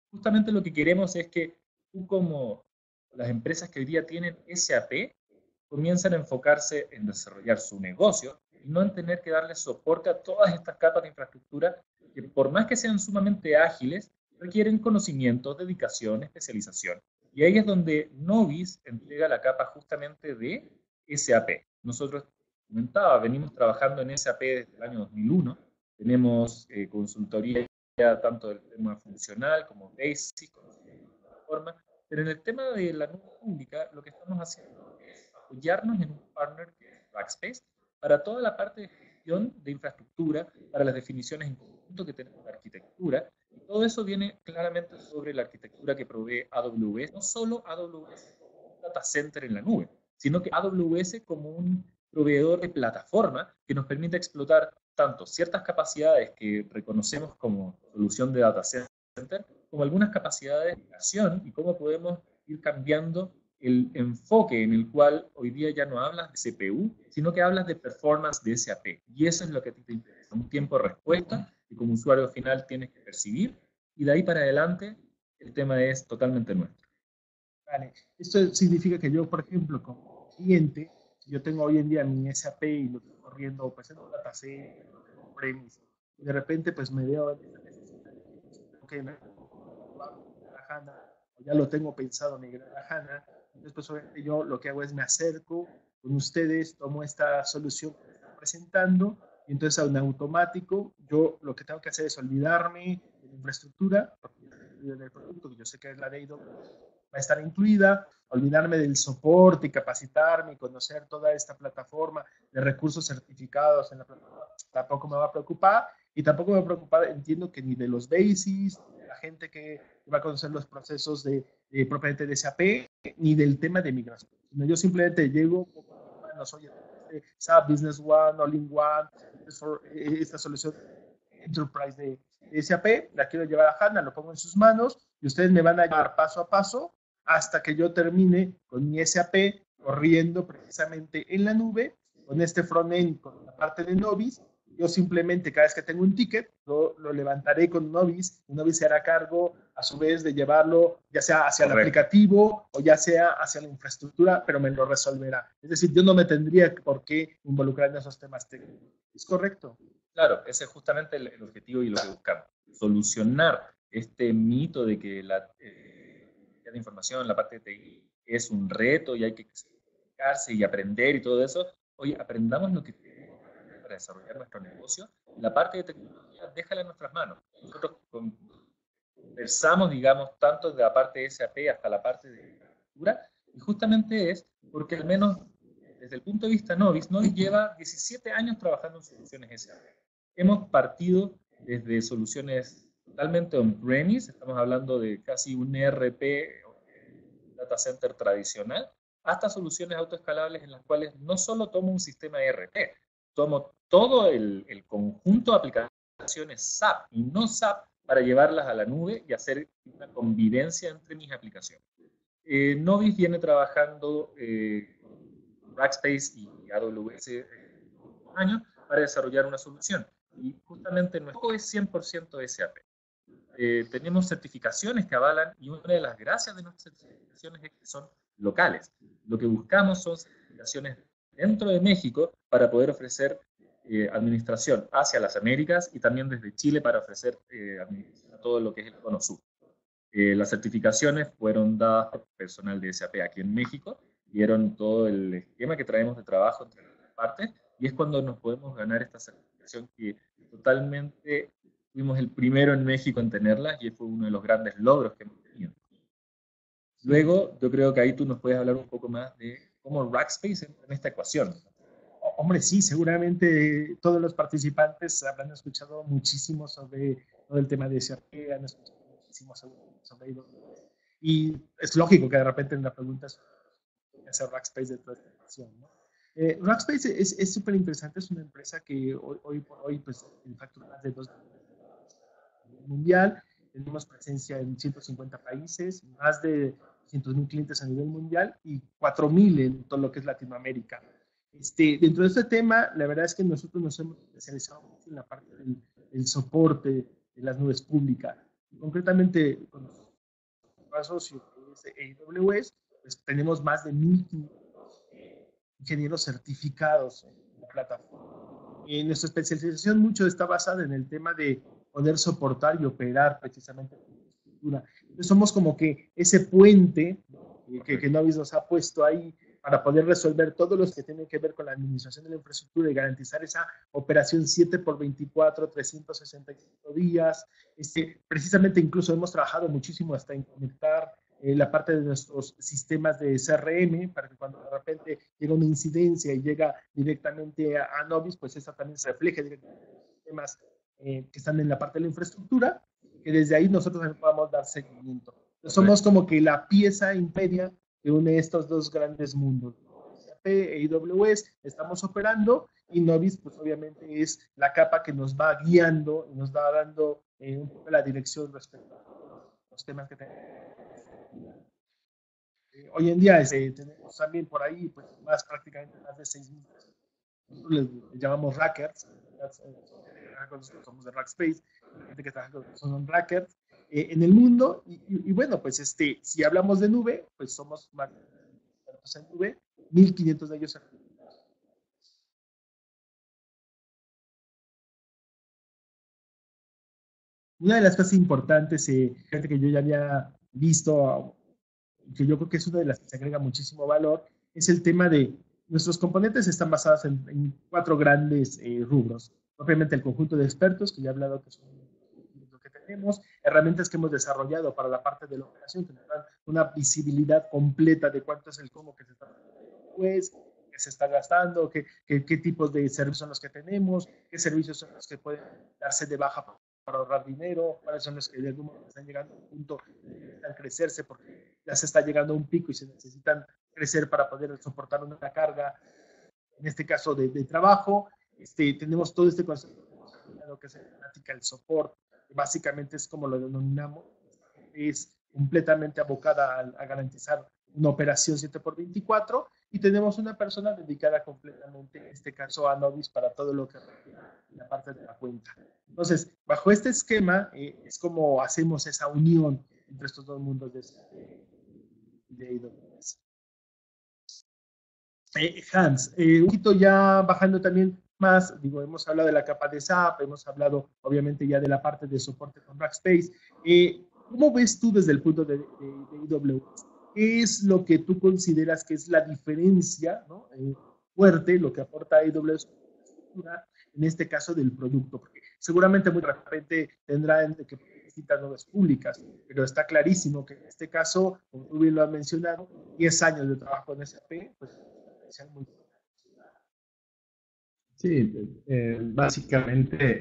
justamente lo que queremos es que tú, como las empresas que hoy día tienen SAP, comiencen a enfocarse en desarrollar su negocio y no en tener que darle soporte a todas estas capas de infraestructura que, por más que sean sumamente ágiles, requieren conocimiento, dedicación, especialización. Y ahí es donde Novis entrega la capa justamente de SAP. Nosotros, comentaba, venimos trabajando en SAP desde el año 2001. Tenemos consultoría tanto del tema funcional como basic, como plataforma, pero en el tema de la nube pública, lo que estamos haciendo es apoyarnos en un partner que es Rackspace para toda la parte de gestión de infraestructura, para las definiciones en conjunto que tenemos de arquitectura, y todo eso viene claramente sobre la arquitectura que provee AWS, no solo AWS como un data center en la nube, sino que AWS como un proveedor de plataforma que nos permite explotar tanto ciertas capacidades que reconocemos como solución de data center, como algunas capacidades de migración y cómo podemos ir cambiando el enfoque en el cual hoy día ya no hablas de CPU, sino que hablas de performance de SAP. Y eso es lo que a ti te interesa, un tiempo de respuesta que como usuario final tienes que percibir, y de ahí para adelante el tema es totalmente nuestro. Vale. Esto significa que yo, por ejemplo, como cliente, si yo tengo hoy en día mi SAP y lo estoy corriendo pues, en un datacenter, en premise, y de repente pues me veo en esta necesidad de que me a HANA, o ya lo tengo pensado migrar a HANA, entonces pues obviamente yo lo que hago es me acerco con ustedes, tomo esta solución que me están presentando, y entonces en automático yo lo que tengo que hacer es olvidarme de la infraestructura, porque del producto, que yo sé que es la de AWS, va a estar incluida, olvidarme del soporte y capacitarme y conocer toda esta plataforma de recursos certificados en la plataforma, tampoco me va a preocupar, y tampoco me va a preocupar, entiendo que ni de los bases, de la gente que va a conocer los procesos propiamente de SAP, ni del tema de migración, sino yo simplemente llego, nos oye, SAP Business One, All-in-One, esta solución Enterprise de SAP, la quiero llevar a HANA, lo pongo en sus manos y ustedes me van a llevar paso a paso hasta que yo termine con mi SAP corriendo precisamente en la nube, con este frontend, con la parte de Novis. Yo simplemente cada vez que tengo un ticket, lo levantaré con Novis, y Novis se hará cargo a su vez de llevarlo ya sea hacia el aplicativo o ya sea hacia la infraestructura, pero me lo resolverá. Es decir, yo no me tendría por qué involucrar en esos temas técnicos. ¿Es correcto? Claro, ese es justamente el objetivo y lo que buscamos. Solucionar este mito de que la información, la parte de TI, es un reto y hay que certificarse y aprender y todo eso. Oye, aprendamos lo que tenemos para desarrollar nuestro negocio. La parte de tecnología, déjala en nuestras manos. Nosotros conversamos, digamos, tanto de la parte de SAP hasta la parte de infraestructura, y justamente es porque al menos desde el punto de vista Novis lleva 17 años trabajando en soluciones SAP. Hemos partido desde soluciones totalmente on-premise, estamos hablando de casi un ERP, data center tradicional, hasta soluciones autoescalables en las cuales no solo tomo un sistema ERP, tomo todo el conjunto de aplicaciones SAP y no SAP para llevarlas a la nube y hacer una convivencia entre mis aplicaciones. Novis viene trabajando Rackspace y AWS años para desarrollar una solución. Y justamente nuestro es 100% SAP. Tenemos certificaciones que avalan, y una de las gracias de nuestras certificaciones es que son locales. Lo que buscamos son certificaciones dentro de México para poder ofrecer administración hacia las Américas, y también desde Chile para ofrecer administración a todo lo que es el Cono Sur. Las certificaciones fueron dadas por personal de SAP aquí en México, vieron todo el esquema que traemos de trabajo entre las partes, y es cuando nos podemos ganar esta certificación que totalmente fuimos el primero en México en tenerla, y fue uno de los grandes logros que hemos tenido. Luego, yo creo que ahí tú nos puedes hablar un poco más de cómo Rackspace entra en esta ecuación. Hombre, sí, seguramente todos los participantes habrán escuchado muchísimo sobre todo el tema de SAP, han escuchado muchísimo sobre AWS. Y es lógico que de repente en la pregunta es qué hace Rackspace de toda esta ecuación, ¿no? Rackspace es súper interesante, es una empresa que hoy por hoy pues, factura más de 2 mundial, tenemos presencia en 150 países, más de 200,000 clientes a nivel mundial y 4,000 en todo lo que es Latinoamérica. Dentro de este tema, la verdad es que nosotros nos hemos especializado mucho en la parte del soporte de las nubes públicas. concretamente con nuestro socio que es AWS, pues tenemos más de 1,500 ingenieros certificados en la plataforma. Nuestra especialización mucho está basada en el tema de poder soportar y operar precisamente la infraestructura. Entonces somos como que ese puente que Novis nos ha puesto ahí para poder resolver todos los que tienen que ver con la administración de la infraestructura y garantizar esa operación 7x24, 365 días. Precisamente incluso hemos trabajado muchísimo hasta en conectar la parte de nuestros sistemas de CRM, para que cuando de repente llega una incidencia y llega directamente a Novis, pues esa también se refleje directamente en los sistemas que están en la parte de la infraestructura, que desde ahí nosotros también podamos dar seguimiento. Entonces, somos como que la pieza intermedia que une estos dos grandes mundos. SAP e AWS estamos operando y Novis, pues obviamente es la capa que nos va guiando y nos va dando un poco la dirección respecto a los temas que tenemos. Hoy en día tenemos también por ahí pues, prácticamente más de 6,000. Nosotros les llamamos Rackers, somos de Rackspace, gente que trabaja son Rackers en el mundo. Y bueno, pues si hablamos de nube, pues somos más en nube, 1,500 de ellos. Una de las cosas importantes, gente que yo ya había visto, que yo creo que es una de las que se agrega muchísimo valor, es el tema de nuestros componentes están basados en 4 grandes rubros. Obviamente el conjunto de expertos, que ya he hablado que son lo que tenemos, herramientas que hemos desarrollado para la parte de la operación, que nos dan una visibilidad completa de cuánto es el cómo que se está pues, que se está gastando, qué tipos de servicios son los que tenemos, qué servicios son los que pueden darse de baja para ahorrar dinero, cuáles son los que de algún modo están llegando a un punto de necesitan crecerse porque ya se está llegando a un pico y se necesitan crecer para poder soportar una carga, en este caso de trabajo. Tenemos todo este concepto lo que se temática el support, que básicamente es como lo denominamos, es completamente abocada a garantizar una operación 7x24 y tenemos una persona dedicada completamente, en este caso a Novis, para todo lo que refiere a la parte de la cuenta. Entonces, bajo este esquema es como hacemos esa unión entre estos dos mundos de AWS. Hans, un poquito ya bajando también más, digo, hemos hablado de la capa de SAP, hemos hablado obviamente ya de la parte de soporte con Rackspace. ¿Cómo ves tú desde el punto de AWS? ¿Qué es lo que tú consideras que es la diferencia, ¿no? Fuerte, lo que aporta AWS en este caso del producto? Porque seguramente muy de repente tendrán que necesitar nubes públicas, pero está clarísimo que en este caso, como tú bien lo has mencionado, 10 años de trabajo en SAP, pues es muy importante. Sí, básicamente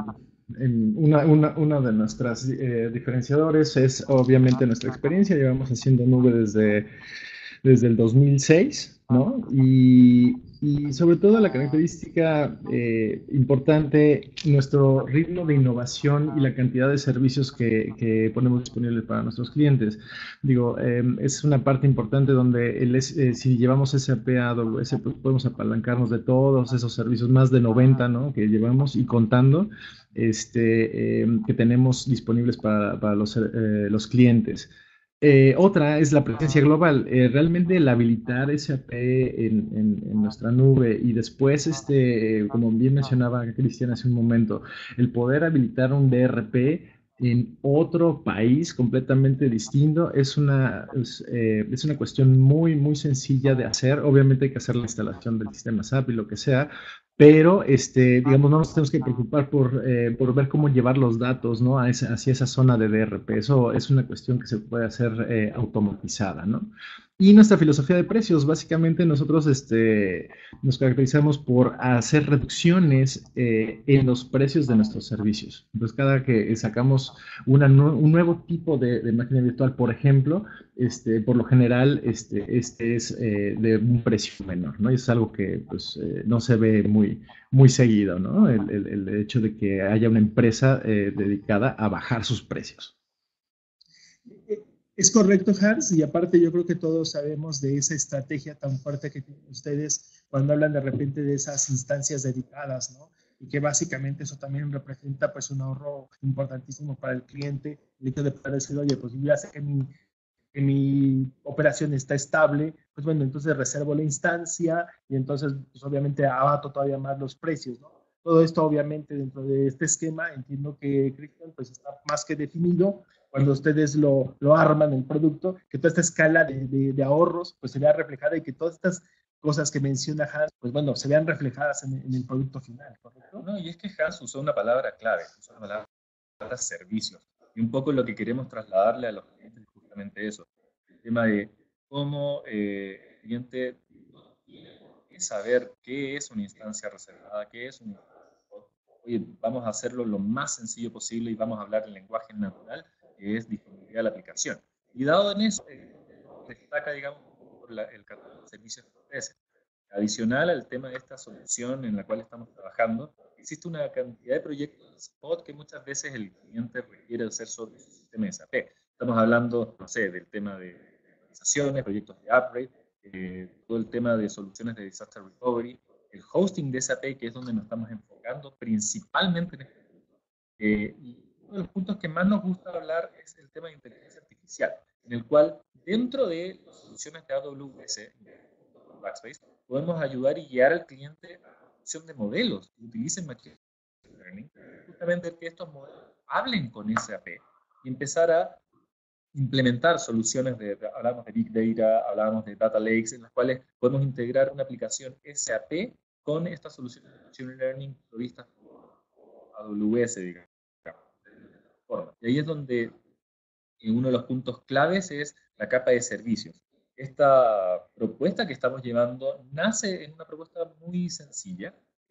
una de nuestras diferenciadores es obviamente nuestra experiencia. Llevamos haciendo nube desde el 2006, ¿no? Y sobre todo la característica importante, nuestro ritmo de innovación y la cantidad de servicios que ponemos disponibles para nuestros clientes. Digo, es una parte importante donde si llevamos SAP a AWS, pues podemos apalancarnos de todos esos servicios, más de 90, ¿no? Que llevamos y contando, que tenemos disponibles para los clientes. Otra es la presencia global. Realmente el habilitar SAP en nuestra nube y después, como bien mencionaba Cristian hace un momento, el poder habilitar un DRP en otro país completamente distinto es una cuestión muy, muy sencilla de hacer. Obviamente hay que hacer la instalación del sistema SAP y lo que sea, pero digamos, no nos tenemos que preocupar por ver cómo llevar los datos, ¿no? hacia esa zona de DRP. Eso es una cuestión que se puede hacer automatizada, ¿no? Y nuestra filosofía de precios, básicamente nosotros nos caracterizamos por hacer reducciones en los precios de nuestros servicios. Entonces, cada que sacamos un nuevo tipo de máquina virtual, por ejemplo, por lo general, es de un precio menor, ¿no? Y es algo que pues, no se ve muy, muy seguido, ¿no? El hecho de que haya una empresa dedicada a bajar sus precios. Es correcto, Hans, y aparte yo creo que todos sabemos de esa estrategia tan fuerte que tienen ustedes cuando hablan de repente de esas instancias dedicadas, ¿no? y que básicamente eso también representa pues un ahorro importantísimo para el cliente, el hecho de poder decir, oye, pues yo ya sé que mi operación está estable, pues bueno, entonces reservo la instancia y entonces pues obviamente abato todavía más los precios, ¿no? Todo esto obviamente dentro de este esquema, entiendo que Cristian pues está más que definido cuando ustedes lo arman el producto, que toda esta escala de ahorros pues se vea reflejada y que todas estas cosas que menciona Hans, pues bueno, se vean reflejadas en el producto final, ¿correcto? No, y es que Hans usó una palabra clave, usó una palabra servicios. Y un poco lo que queremos trasladarle a los clientes es justamente eso. El tema de cómo el cliente tiene que saber qué es una instancia reservada, qué es un instancia. Oye, vamos a hacerlo lo más sencillo posible y vamos a hablar el lenguaje natural, que es disponibilidad de la aplicación. Y dado en eso, destaca, digamos, el catálogo de servicios que ofrece. Adicional al tema de esta solución en la cual estamos trabajando, existe una cantidad de proyectos de spot que muchas veces el cliente requiere hacer sobre su sistema de SAP. Estamos hablando, no sé, del tema de organizaciones, proyectos de upgrade, todo el tema de soluciones de disaster recovery, el hosting de SAP, que es donde nos estamos enfocando principalmente en este punto. Y uno de los puntos que más nos gusta hablar es el tema de inteligencia artificial, en el cual dentro de las soluciones de AWS, Rackspace, podemos ayudar y guiar al cliente a la producción de modelos que utilicen Machine Learning, justamente que estos modelos hablen con SAP y empezar a implementar soluciones hablamos de Big Data, hablábamos de Data Lakes, en las cuales podemos integrar una aplicación SAP con estas soluciones de Machine Learning provistas por AWS, digamos. Y ahí es donde uno de los puntos claves es la capa de servicios. Esta propuesta que estamos llevando nace en una propuesta muy sencilla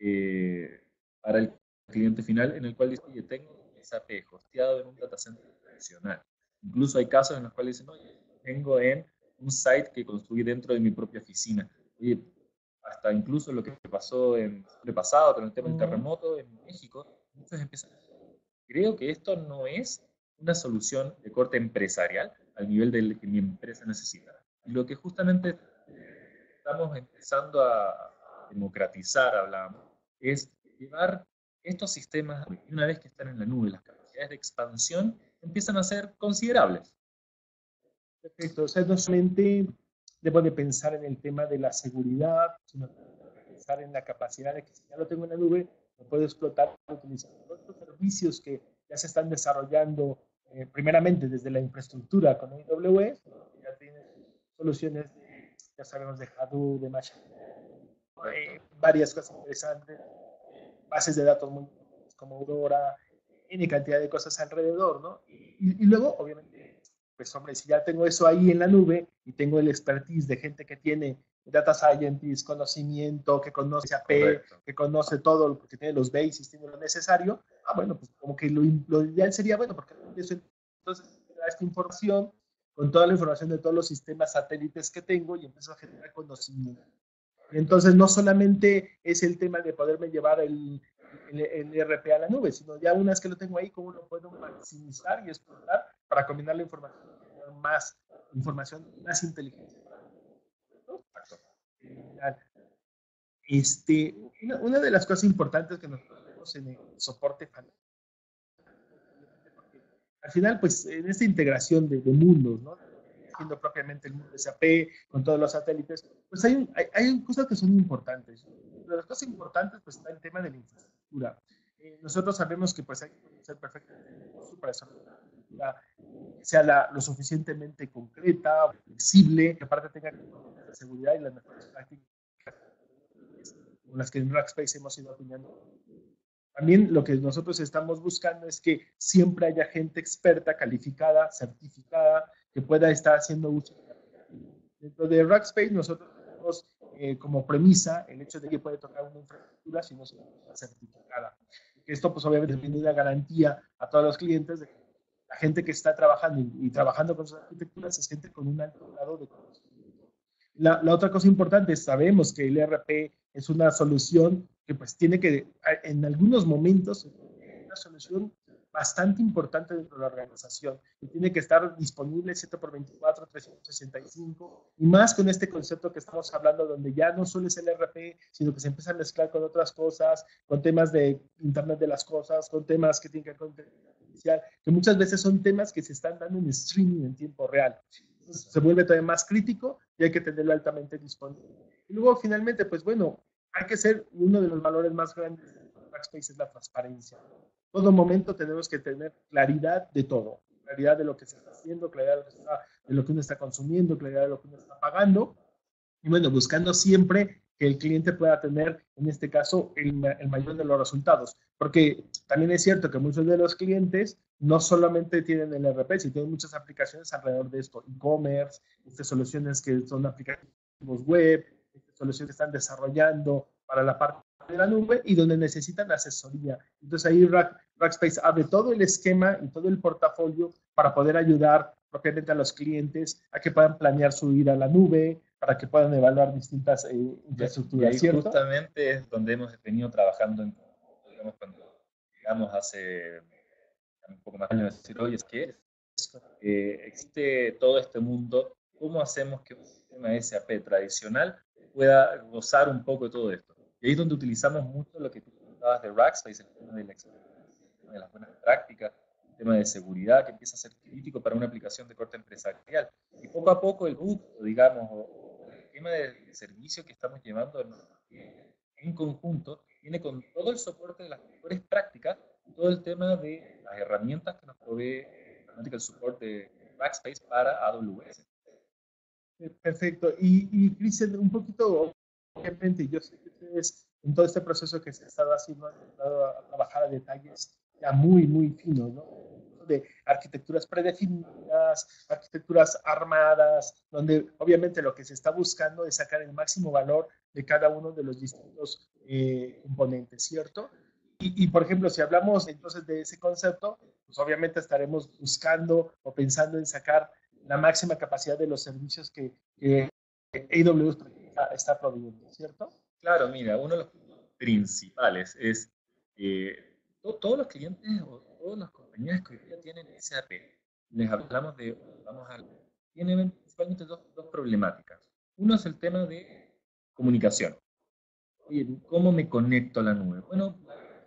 para el cliente final, en el cual dice, oye, tengo SAP hosteado en un data center tradicional. Incluso hay casos en los cuales dicen, oye, tengo en un site que construí dentro de mi propia oficina. Oye, hasta incluso lo que pasó en el pasado con el tema del terremoto en México, muchos empiezan a decir, creo que esto no es una solución de corte empresarial al nivel del que mi empresa necesita. Y lo que justamente estamos empezando a democratizar, hablamos, es llevar estos sistemas, y una vez que están en la nube, las capacidades de expansión empiezan a ser considerables. Perfecto, o sea, no solamente debo de pensar en el tema de la seguridad, sino pensar en la capacidad de que si ya lo tengo en la nube, lo puedo explotar utilizando otros servicios que ya se están desarrollando primeramente desde la infraestructura con AWS, ya tiene soluciones, ya sabemos, de Hadoop, de Machine, varias cosas interesantes, bases de datos muy como Aurora, N cantidad de cosas alrededor, ¿no? Y luego, obviamente, pues hombre, si ya tengo eso ahí en la nube y tengo el expertise de gente que tiene data scientist, conocimiento, que conoce AP, correcto, que conoce todo, lo que tiene los bases, tiene lo necesario, bueno, pues como que lo ideal sería, bueno, porque entonces esta información con toda la información de todos los sistemas satélites que tengo y empiezo a generar conocimiento. Entonces, no solamente es el tema de poderme llevar el ERP a la nube, sino ya una vez que lo tengo ahí, cómo lo puedo maximizar y explotar para combinar la información más inteligente. Una de las cosas importantes que nosotros vemos en el soporte, al final, pues en esta integración de mundos, ¿no? Haciendo propiamente el mundo de SAP con todos los satélites, pues hay cosas que son importantes. Una de las cosas importantes, pues está el tema de la infraestructura. Nosotros sabemos que pues hay que ser perfectamente para esa infraestructura que sea lo suficientemente concreta, flexible, que aparte tenga la seguridad y las mejores prácticas con las que en Rackspace hemos ido apuñando. También lo que nosotros estamos buscando es que siempre haya gente experta, calificada, certificada, que pueda estar haciendo uso de la aplicación. Dentro de Rackspace nosotros tenemos como premisa el hecho de que puede tocar una infraestructura si no está certificada. Esto pues obviamente tiene una garantía a todos los clientes de que la gente que está trabajando y trabajando con sus arquitecturas es gente con un alto grado de conocimiento. La otra cosa importante es, sabemos que el ERP es una solución que pues tiene que, en algunos momentos, una solución bastante importante dentro de la organización, que tiene que estar disponible 7x24, 365, y más con este concepto que estamos hablando, donde ya no solo es el RP, sino que se empieza a mezclar con otras cosas, con temas de Internet de las cosas, con temas que tienen que ver con inteligencia artificial, que muchas veces son temas que se están dando en streaming en tiempo real. Entonces, se vuelve todavía más crítico y hay que tenerlo altamente disponible. Y luego, finalmente, pues bueno, hay que ser uno de los valores más grandes de Rackspace es la transparencia. Todo momento tenemos que tener claridad de todo, claridad de lo que se está haciendo, claridad de lo que uno está consumiendo, claridad de lo que uno está pagando, y bueno, buscando siempre que el cliente pueda tener, en este caso, el mayor de los resultados. Porque también es cierto que muchos de los clientes no solamente tienen el RP, sino tienen muchas aplicaciones alrededor de esto, e-commerce, soluciones que son aplicativos web, soluciones que están desarrollando para la parte de la nube y donde necesitan asesoría. Entonces ahí Rackspace abre todo el esquema y todo el portafolio para poder ayudar propiamente a los clientes a que puedan planear su ida a la nube, para que puedan evaluar distintas infraestructuras. Y ahí ¿cierto? justamente es donde hemos venido trabajando, digamos, cuando llegamos hace un poco más de años, decir, oye, es que existe todo este mundo, ¿cómo hacemos que un sistema SAP tradicional pueda gozar un poco de todo esto? Y ahí es donde utilizamos mucho lo que tú comentabas de Rackspace, el tema de la experiencia, de las buenas prácticas, el tema de seguridad que empieza a ser crítico para una aplicación de corte empresarial. Y poco a poco el producto, digamos, o el tema de servicio que estamos llevando en conjunto, viene con todo el soporte de las mejores prácticas, todo el tema de las herramientas que nos provee el support de Rackspace para AWS. Perfecto. Y Cristian, un poquito, obviamente, yo sé que ustedes en todo este proceso que se ha estado haciendo han estado a trabajar a detalles ya muy, muy finos, ¿no? De arquitecturas predefinidas, arquitecturas armadas, donde obviamente lo que se está buscando es sacar el máximo valor de cada uno de los distintos componentes, ¿cierto? Por ejemplo, si hablamos entonces de ese concepto, pues obviamente estaremos buscando o pensando en sacar la máxima capacidad de los servicios que AWS está proveyendo, ¿cierto? Claro, mira, uno de los principales es todos los clientes o todas las compañías que hoy día tienen SAP, les hablamos de, tienen principalmente dos problemáticas. Uno es el tema de comunicación. Oye, ¿cómo me conecto a la nube? Bueno,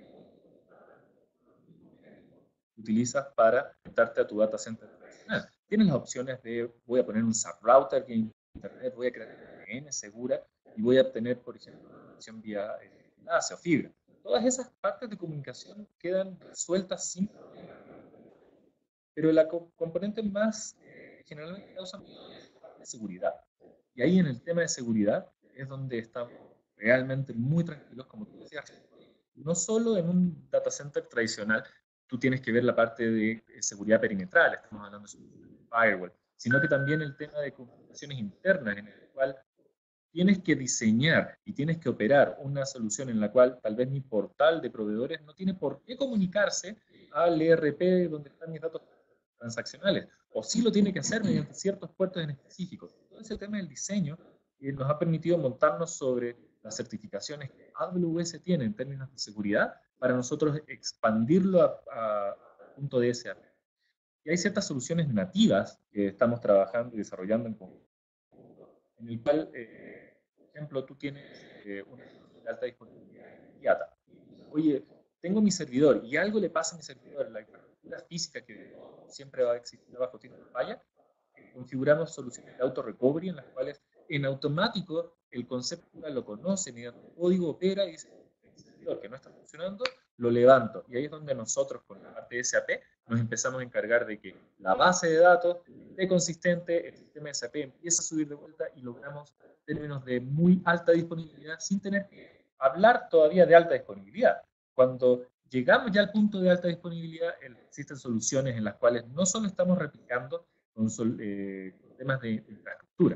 utilizas para conectarte a tu data center tradicional. Tienes las opciones de, voy a poner un SAP router en internet, voy a crear una VPN segura y voy a obtener, por ejemplo, conexión vía enlace o fibra. Todas esas partes de comunicación quedan sueltas sin problema. Pero la componente más generalmente causa es la parte de seguridad. Y ahí en el tema de seguridad es donde estamos realmente muy tranquilos, como tú decías. No solo en un data center tradicional, tú tienes que ver la parte de seguridad perimetral, estamos hablando de firewall, sino que también el tema de configuraciones internas, en el cual tienes que diseñar y tienes que operar una solución en la cual tal vez mi portal de proveedores no tiene por qué comunicarse al ERP donde están mis datos transaccionales, o sí lo tiene que hacer mediante ciertos puertos en específico. Todo ese tema del diseño nos ha permitido montarnos sobre las certificaciones que AWS tiene en términos de seguridad para nosotros expandirlo a punto de SAP. Y hay ciertas soluciones nativas que estamos trabajando y desarrollando en conjunto, en el cual, por ejemplo, tú tienes una solución de alta disponibilidad inmediata. Oye, tengo mi servidor y algo le pasa a mi servidor, la infraestructura física que siempre va a existir abajo tiene una falla, configuramos soluciones de auto-recovery en las cuales en automático el concepto lo conoce, mediante el código opera y dice, el servidor que no está funcionando, lo levanto. Y ahí es donde nosotros, con la parte de SAP, nos empezamos a encargar de que la base de datos esté consistente, el sistema de SAP empieza a subir de vuelta y logramos términos de muy alta disponibilidad sin tener que hablar todavía de alta disponibilidad. Cuando llegamos ya al punto de alta disponibilidad, existen soluciones en las cuales no solo estamos replicando con temas de infraestructura.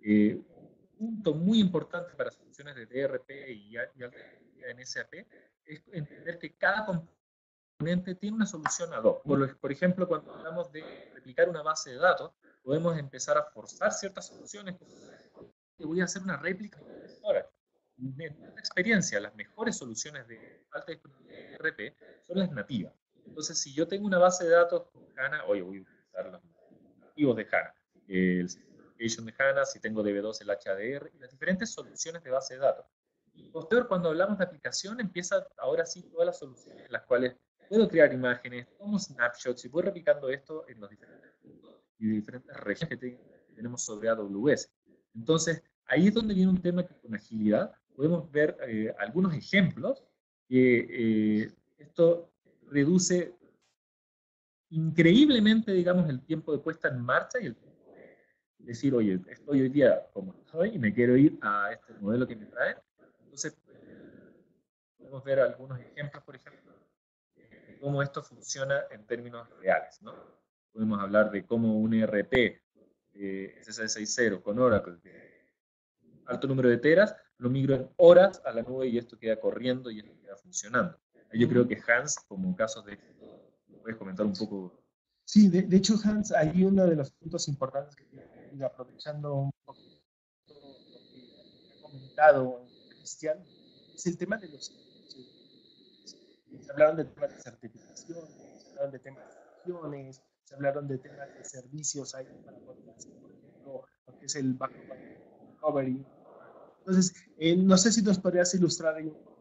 Un punto muy importante para soluciones de DRP y alta disponibilidad en SAP es entender que cada componente tiene una solución ad hoc. Por ejemplo, cuando hablamos de replicar una base de datos, podemos empezar a forzar ciertas soluciones. Voy a hacer una réplica ahora. En esta experiencia, las mejores soluciones de alta disponibilidad de RP son las nativas. Entonces, si yo tengo una base de datos con HANA, oye, voy a utilizar los nativos de HANA, el Application de HANA, si tengo DB2, el HDR, y las diferentes soluciones de base de datos. Y posterior, cuando hablamos de aplicación, empieza ahora sí todas las soluciones en las cuales puedo crear imágenes, tomo snapshots y voy replicando esto en los diferentes puntos y diferentes regiones que tenemos sobre AWS. Entonces, ahí es donde viene un tema que con agilidad podemos ver algunos ejemplos que esto reduce increíblemente, digamos, el tiempo de puesta en marcha y el tiempo de decir, oye, estoy hoy día como estoy y me quiero ir a este modelo que me trae. Entonces, podemos ver algunos ejemplos, por ejemplo, de cómo esto funciona en términos reales, ¿no? Podemos hablar de cómo un ERP SSD 6.0 con Oracle, alto número de teras, lo migro en horas a la nube y esto queda corriendo y esto queda funcionando. Yo creo que Hans, como casos de éxito, puedes comentar un poco. Sí, de hecho, Hans, ahí uno de los puntos importantes que tiene, aprovechando un poco lo que ha comentado Cristian, es el tema de los servicios. Se hablaron de temas de certificación, se hablaron de temas de regiones, se hablaron de temas de servicios ahí para poder hacer, por ejemplo, lo que es el backup recovery. Entonces, no sé si nos podrías ilustrar ahí un poco.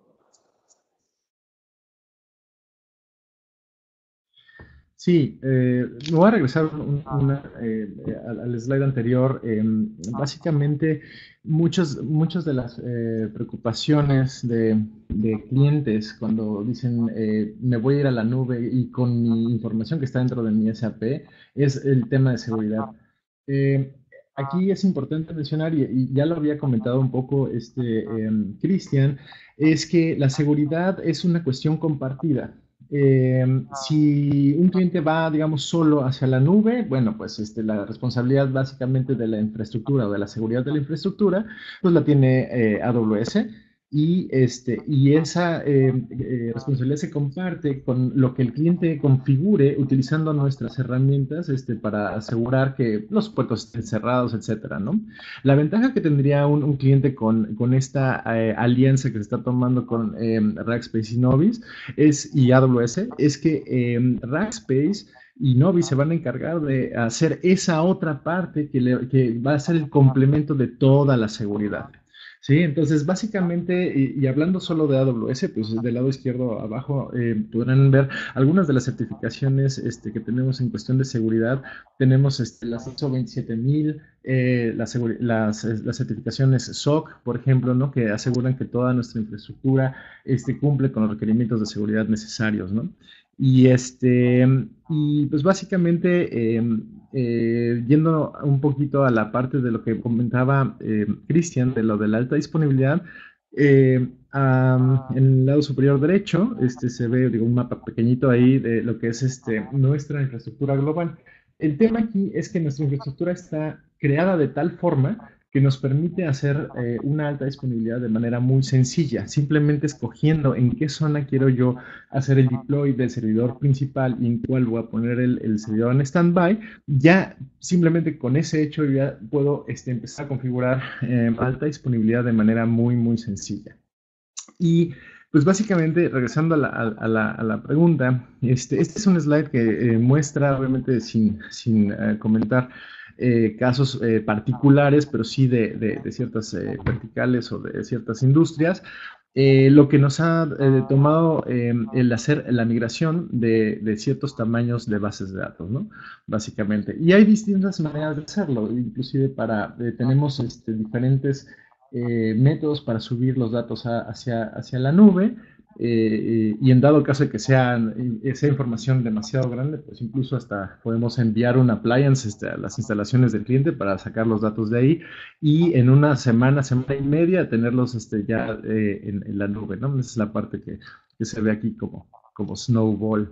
Sí, me voy a regresar al slide anterior. Básicamente, muchas de las preocupaciones de clientes cuando dicen me voy a ir a la nube y con mi información que está dentro de mi SAP es el tema de seguridad. Aquí es importante mencionar, y ya lo había comentado un poco Cristian, es que la seguridad es una cuestión compartida. Si un cliente va, digamos, solo hacia la nube, bueno, pues la responsabilidad básicamente de la infraestructura o de la seguridad de la infraestructura, pues la tiene AWS. Y esa responsabilidad se comparte con lo que el cliente configure utilizando nuestras herramientas para asegurar que los puertos estén cerrados, etcétera, ¿no? La ventaja que tendría un cliente con esta alianza que se está tomando con Rackspace y Novis y AWS es que Rackspace y Novi se van a encargar de hacer esa otra parte que va a ser el complemento de toda la seguridad. Sí, entonces básicamente, y hablando solo de AWS, pues del lado izquierdo abajo podrán ver algunas de las certificaciones que tenemos en cuestión de seguridad. Tenemos las ISO 27000, las certificaciones SOC, por ejemplo, ¿no? Que aseguran que toda nuestra infraestructura cumple con los requerimientos de seguridad necesarios, ¿no? Y pues básicamente, yendo un poquito a la parte de lo que comentaba Cristian, de lo de la alta disponibilidad, en el lado superior derecho se ve, digo, un mapa pequeñito ahí de lo que es nuestra infraestructura global. El tema aquí es que nuestra infraestructura está creada de tal forma que nos permite hacer una alta disponibilidad de manera muy sencilla, simplemente escogiendo en qué zona quiero yo hacer el deploy del servidor principal y en cuál voy a poner el servidor en standby. Ya simplemente con ese hecho ya puedo empezar a configurar alta disponibilidad de manera muy, muy sencilla. Y pues básicamente, regresando a la pregunta, este es un slide que muestra, obviamente sin comentar, casos particulares, pero sí de ciertas verticales o de ciertas industrias, lo que nos ha tomado el hacer la migración de ciertos tamaños de bases de datos, ¿no? Básicamente. Y hay distintas maneras de hacerlo, inclusive tenemos diferentes métodos para subir los datos hacia la nube. Y en dado caso de que sea información demasiado grande, pues incluso hasta podemos enviar un appliance a las instalaciones del cliente para sacar los datos de ahí y en una semana y media tenerlos ya en la nube, ¿no? Esa es la parte que se ve aquí como snowball.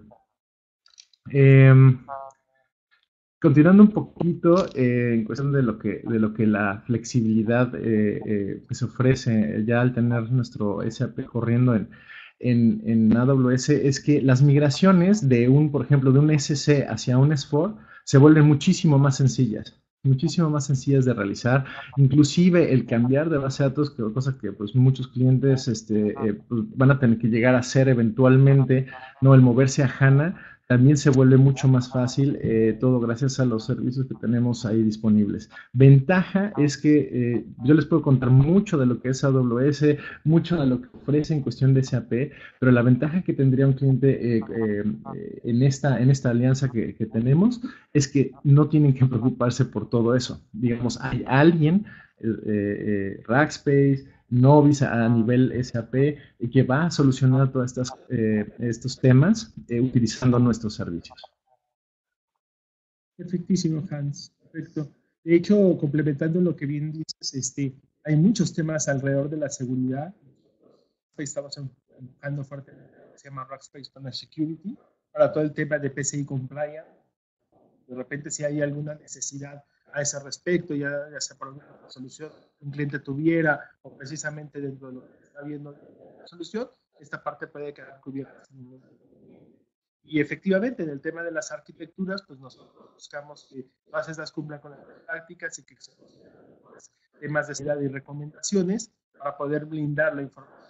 Continuando un poquito en cuestión de lo que la flexibilidad que se ofrece ya al tener nuestro SAP corriendo en AWS, es que las migraciones por ejemplo, de un SC hacia un S4 se vuelven muchísimo más sencillas de realizar, inclusive el cambiar de base de datos, cosa que pues muchos clientes pues, van a tener que llegar a hacer eventualmente, ¿no? El moverse a HANA, también se vuelve mucho más fácil todo gracias a los servicios que tenemos ahí disponibles. Ventaja es que yo les puedo contar mucho de lo que es AWS, mucho de lo que ofrece en cuestión de SAP, pero la ventaja que tendría un cliente en esta alianza que tenemos es que no tienen que preocuparse por todo eso. Digamos, hay alguien, Rackspace, Novis a nivel SAP, que va a solucionar todos estos temas utilizando nuestros servicios. Perfectísimo, Hans. Perfecto. De hecho, complementando lo que bien dices, hay muchos temas alrededor de la seguridad. Estamos enfocando fuerte, se llama Rackspace Panel Security, para todo el tema de PCI Compliance. De repente, si hay alguna necesidad a ese respecto, ya sea por alguna solución que un cliente tuviera, o precisamente dentro de lo que está viendo la solución, esta parte puede quedar cubierta. Y efectivamente, en el tema de las arquitecturas, pues nosotros buscamos que todas estas cumplan con las prácticas y que se temas de seguridad y recomendaciones para poder blindar la información.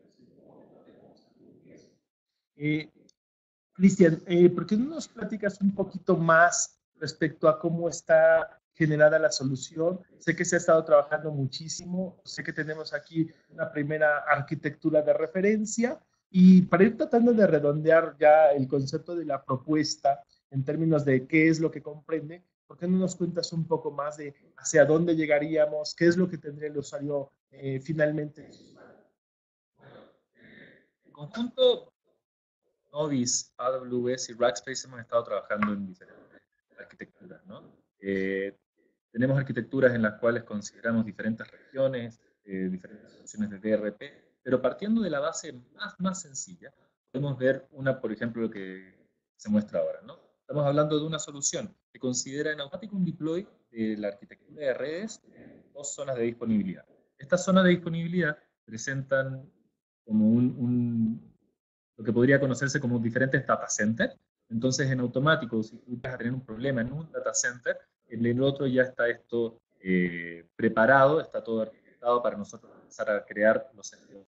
Cristian, ¿por qué no nos platicas un poquito más respecto a cómo está generada la solución? Sé que se ha estado trabajando muchísimo, sé que tenemos aquí una primera arquitectura de referencia, y para ir tratando de redondear ya el concepto de la propuesta en términos de qué es lo que comprende, ¿por qué no nos cuentas un poco más de hacia dónde llegaríamos, qué es lo que tendría el usuario finalmente? En conjunto, Novis, AWS y Rackspace hemos estado trabajando en diferentes arquitecturas, ¿no? Tenemos arquitecturas en las cuales consideramos diferentes regiones, diferentes soluciones de DRP, pero partiendo de la base más sencilla, podemos ver una, por ejemplo, lo que se muestra ahora, ¿no? Estamos hablando de una solución que considera en automático un deploy de la arquitectura de redes dos zonas de disponibilidad. Estas zonas de disponibilidad presentan como lo que podría conocerse como diferentes data centers. Entonces, en automático, si tú vas a tener un problema en un data center, en el otro ya está esto preparado, está todo arquitectado para nosotros empezar a crear los servidores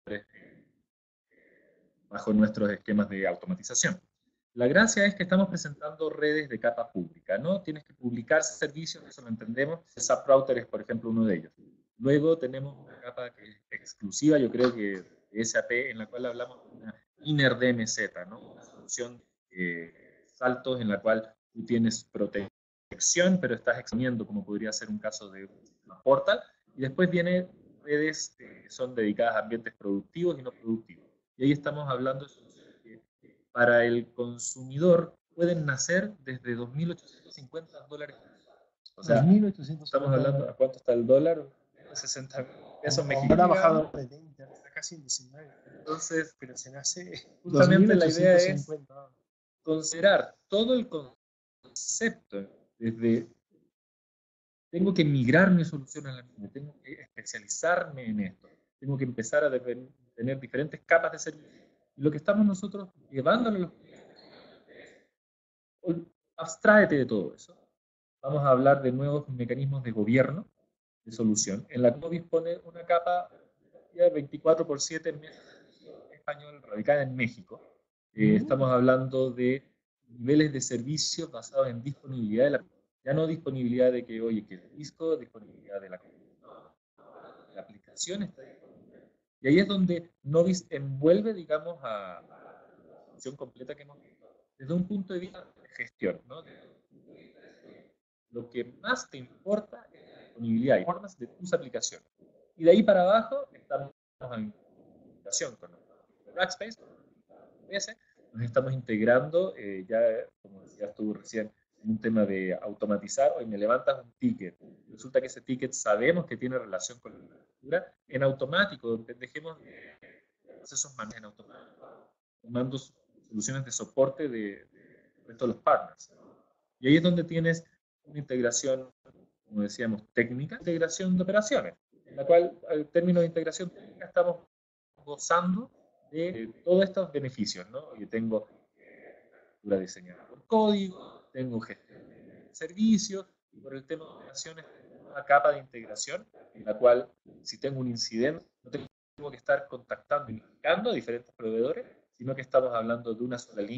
bajo nuestros esquemas de automatización. La gracia es que estamos presentando redes de capa pública, ¿no? Tienes que publicar servicios, eso lo entendemos. El SAP Router es, por ejemplo, uno de ellos. Luego tenemos una capa que es exclusiva, yo creo que de SAP, en la cual hablamos de una Inner DMZ, ¿no? Una solución saltos en la cual tú tienes protección, pero estás exponiendo, como podría ser un caso de una portal. Y después viene redes que son dedicadas a ambientes productivos y no productivos. Y ahí estamos hablando de soluciones que para el consumidor pueden nacer desde $2.850. O sea, estamos hablando, ¿a cuánto está el dólar? 60 pesos mexicanos. Ahora ha bajado de 20, está casi en 19. Entonces, pero se nace justamente la idea es considerar todo el concepto desde tengo que migrar mi solución a la nube, tengo que especializarme en esto, tengo que empezar a tener diferentes capas de servicio. Y lo que estamos nosotros llevándole a los abstráete de todo eso. Vamos a hablar de nuevos mecanismos de gobierno, de solución, en la que uno dispone una capa de 24/7 en español radicada en México. Estamos hablando de niveles de servicios basados en disponibilidad de la, ya no disponibilidad de que, oye, que el disco, disponibilidad de la aplicación está disponible. Y ahí es donde Novis envuelve, digamos, a la solución completa que hemos visto, desde un punto de vista de gestión, ¿no? Lo que más te importa es la disponibilidad y formas de tus aplicaciones. Y de ahí para abajo estamos en comunicación con Rackspace, nos estamos integrando, ya como decías tú recién, en un tema de automatizar, hoy me levantas un ticket, resulta que ese ticket sabemos que tiene relación con la infraestructura, en automático, dejemos procesos en automático, tomando soluciones de soporte de resto de los partners. Y ahí es donde tienes una integración, como decíamos, técnica, integración de operaciones, en la cual, al término de integración técnica, estamos gozando de todos estos beneficios, ¿no? Yo tengo estructura diseñada por código, tengo gestión de servicios, y por el tema de operaciones, tengo una capa de integración en la cual, si tengo un incidente, no tengo que estar contactando y buscando a diferentes proveedores, sino que estamos hablando de una sola línea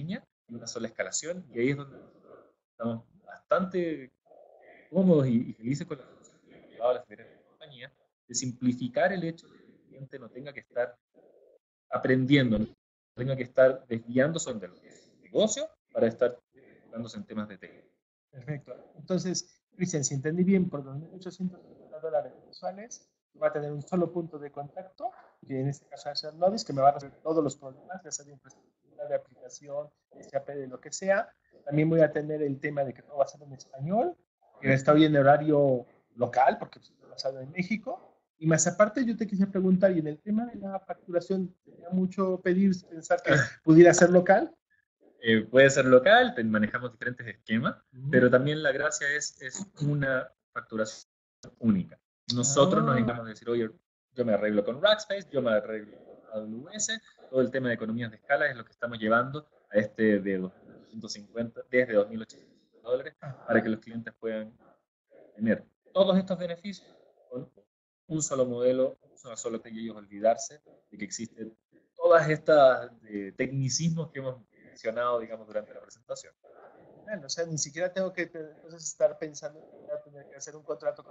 y una sola escalación, y ahí es donde estamos bastante cómodos y felices con la solución que han llevado las diferentes compañías, de simplificar el hecho de que el cliente no tenga que estar aprendiendo, no tenga que estar desviándose del negocio para estar enfocándose en temas de técnica. Perfecto. Entonces, Cristian, si entendí bien, por $2.850 mensuales, va a tener un solo punto de contacto, que en este caso va a ser Nodis, que me va a resolver todos los problemas, ya sea de infraestructura, de aplicación, de SAP, de lo que sea. También voy a tener el tema de que todo va a ser en español, que está hoy en horario local, porque estoy basado en México. Y más aparte, yo te quisiera preguntar, y en el tema de la facturación, tenía mucho pensar que pudiera ser local. Puede ser local, manejamos diferentes esquemas, pero también la gracia es una facturación única. Nosotros nos encargamos de decir, oye, yo me arreglo con Rackspace, yo me arreglo con AWS, todo el tema de economías de escala es lo que estamos llevando a este de 250, desde $2.850, para que los clientes puedan tener todos estos beneficios con un solo modelo, una sola que ellos olvidarse de que existen todas estas tecnicismos que hemos mencionado, digamos, durante la presentación. Bueno, o sea, ni siquiera tengo que entonces estar pensando en tener que hacer un contrato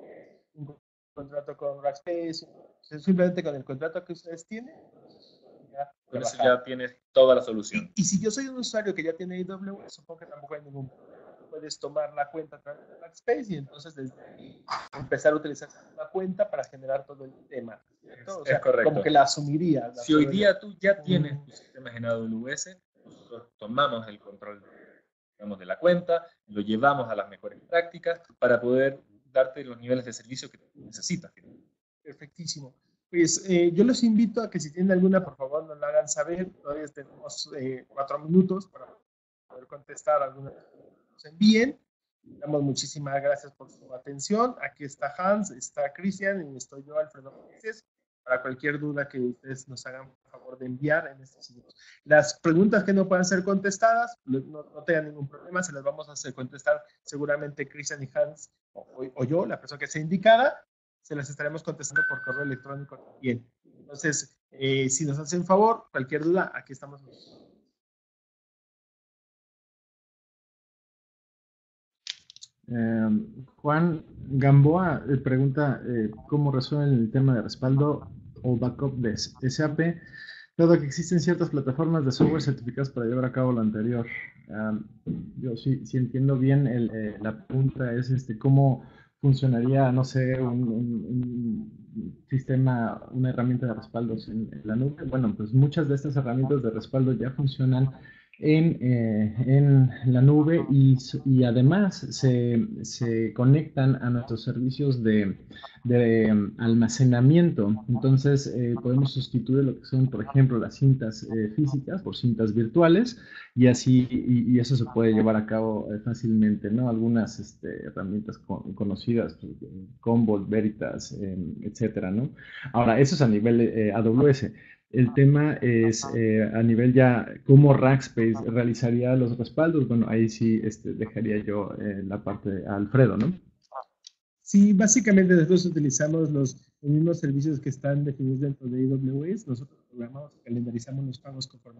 con Rackspace, simplemente con el contrato que ustedes tienen. Con eso ya tienes toda la solución. Y si yo soy un usuario que ya tiene AWS, supongo que tampoco hay ningún problema. Puedes tomar la cuenta a través de Rackspace y entonces desde ahí empezar a utilizar la cuenta para generar todo el tema. O sea, es correcto. Como que la asumirías. Si hoy día tú ya tienes tus sistemas en AWS, nosotros tomamos el control, digamos, de la cuenta, lo llevamos a las mejores prácticas para poder darte los niveles de servicio que necesitas. Perfectísimo. Pues yo los invito a que si tienen alguna, por favor, nos la hagan saber. Todavía tenemos 4 minutos para poder contestar alguna que nos envíen. Damos muchísimas gracias por su atención. Aquí está Hans, está Cristian y estoy yo, Alfredo Meneses, para cualquier duda que ustedes nos hagan favor de enviar en estos minutos. Las preguntas que no puedan ser contestadas, no tengan ningún problema, se las vamos a hacer contestar seguramente Cristian y Hans o yo, la persona que sea indicada, se las estaremos contestando por correo electrónico también. Entonces, si nos hacen favor, cualquier duda, aquí estamos. Juan Gamboa pregunta cómo resuelven el tema de respaldo o backup de SAP, dado que existen ciertas plataformas de software certificadas para llevar a cabo lo anterior. Yo si entiendo bien, la pregunta es cómo funcionaría, no sé, un sistema, una herramienta de respaldos en la nube. Bueno, pues muchas de estas herramientas de respaldo ya funcionan en la nube y además se conectan a nuestros servicios de almacenamiento. Entonces podemos sustituir lo que son, por ejemplo, las cintas físicas por cintas virtuales y así y eso se puede llevar a cabo fácilmente, ¿no? Algunas herramientas conocidas, Commvault, Veritas, etcétera, ¿no? Ahora, eso es a nivel AWS. El tema es a nivel ya cómo Rackspace realizaría los respaldos. Bueno, ahí sí dejaría yo la parte a Alfredo, ¿no? Sí, básicamente nosotros utilizamos los mismos servicios que están definidos dentro de AWS. Nosotros programamos y calendarizamos los pagos conforme,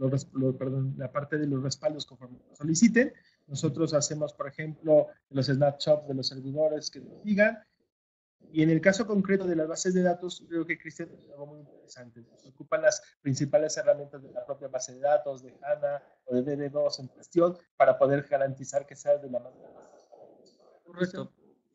la parte de los respaldos conforme soliciten. Nosotros hacemos, por ejemplo, los snapshots de los servidores que nos digan. Y en el caso concreto de las bases de datos, creo que Cristian es algo muy interesante. Se ocupan las principales herramientas de la propia base de datos, de HANA o de DB2 en cuestión, para poder garantizar que sea de la manera más correcto.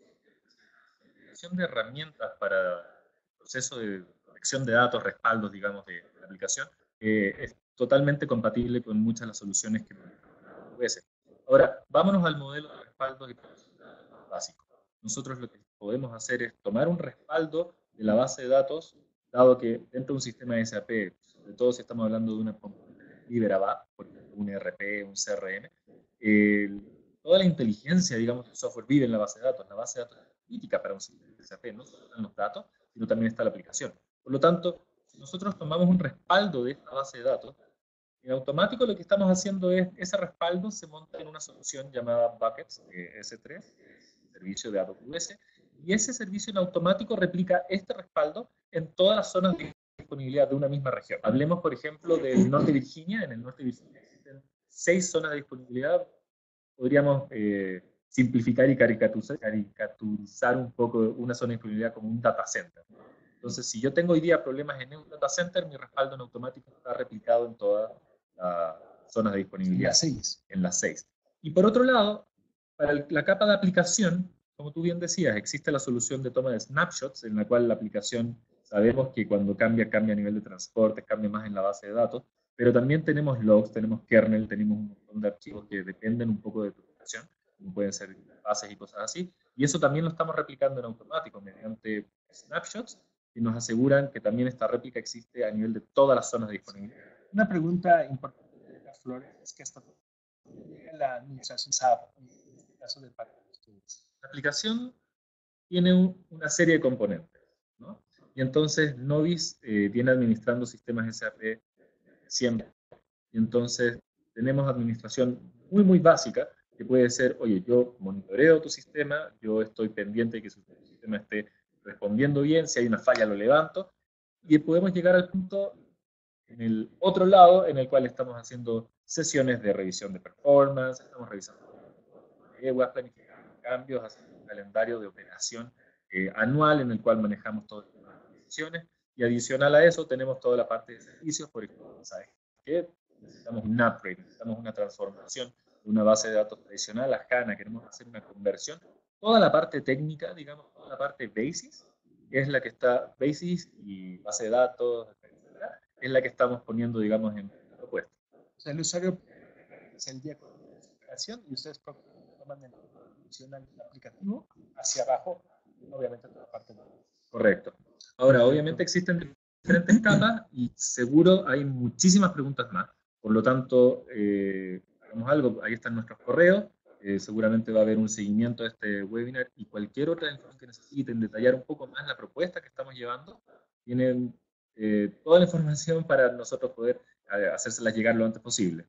La creación de herramientas para el proceso de protección de datos, respaldos, digamos, de la aplicación, es totalmente compatible con muchas de las soluciones que AWS. Ahora, vámonos al modelo de respaldo básico. Nosotros lo que podemos hacer es tomar un respaldo de la base de datos, dado que dentro de un sistema de SAP, sobre todo si estamos hablando de una Liberaba, un ERP, un CRM, toda la inteligencia, digamos, del software vive en la base de datos. La base de datos es crítica para un sistema de SAP, no solo están los datos, sino también está la aplicación. Por lo tanto, si nosotros tomamos un respaldo de esta base de datos, en automático lo que estamos haciendo es, ese respaldo se monta en una solución llamada Buckets, S3, servicio de AWS, y ese servicio en automático replica este respaldo en todas las zonas de disponibilidad de una misma región. Hablemos, por ejemplo, del norte de Virginia. En el norte de Virginia existen 6 zonas de disponibilidad, podríamos simplificar y caricaturizar un poco una zona de disponibilidad como un data center. Entonces, si yo tengo hoy día problemas en un data center, mi respaldo en automático está replicado en todas las zonas de disponibilidad. En las 6. Y por otro lado, para la capa de aplicación, como tú bien decías, existe la solución de toma de snapshots, en la cual la aplicación sabemos que cuando cambia a nivel de transporte, cambia más en la base de datos, pero también tenemos logs, tenemos kernel, tenemos un montón de archivos que dependen un poco de tu aplicación, como pueden ser bases y cosas así, y eso también lo estamos replicando en automático mediante snapshots, que nos aseguran que también esta réplica existe a nivel de todas las zonas de disponibilidad. Una pregunta importante de las Flores es que hasta la administración SAP, en este caso del parque de estudios. La aplicación tiene una serie de componentes, ¿no? Y entonces Novis viene administrando sistemas SAP siempre. Y entonces tenemos administración muy, muy básica, que puede ser, oye, yo monitoreo tu sistema, yo estoy pendiente de que su sistema esté respondiendo bien, si hay una falla lo levanto, y podemos llegar al punto en el otro lado en el cual estamos haciendo sesiones de revisión de performance, estamos revisando planificando cambios, haciendo un calendario de operación anual en el cual manejamos todas las decisiones, y adicional a eso tenemos toda la parte de servicios, por ejemplo, ¿sabes qué? Necesitamos un upgrade, necesitamos una transformación de una base de datos tradicional a HANA, queremos hacer una conversión. Toda la parte técnica, digamos, toda la parte basis, es la que está, basis y base de datos, etcétera, es la que estamos poniendo, digamos, en la propuesta. O sea, el usuario es el día con la operación y ustedes toman el funcional aplicativo hacia abajo, obviamente toda la parte de... Correcto. Ahora, obviamente existen diferentes capas y seguro hay muchísimas preguntas más. Por lo tanto, hagamos algo, ahí están nuestros correos, seguramente va a haber un seguimiento de este webinar y cualquier otra información que necesiten detallar un poco más la propuesta que estamos llevando, tienen toda la información para nosotros poder hacérselas llegar lo antes posible.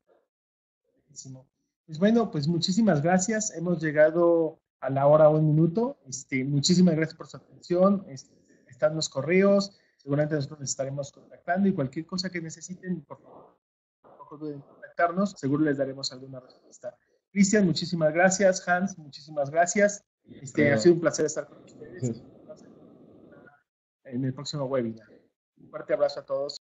Pues bueno, pues muchísimas gracias. Hemos llegado a la hora 1 minuto. Muchísimas gracias por su atención. Están los correos. Seguramente nosotros les estaremos contactando y cualquier cosa que necesiten, por favor, no duden en contactarnos. Seguro les daremos alguna respuesta. Cristian, muchísimas gracias. Hans, muchísimas gracias. Ha sido un placer estar con ustedes en el próximo webinar. Un fuerte abrazo a todos.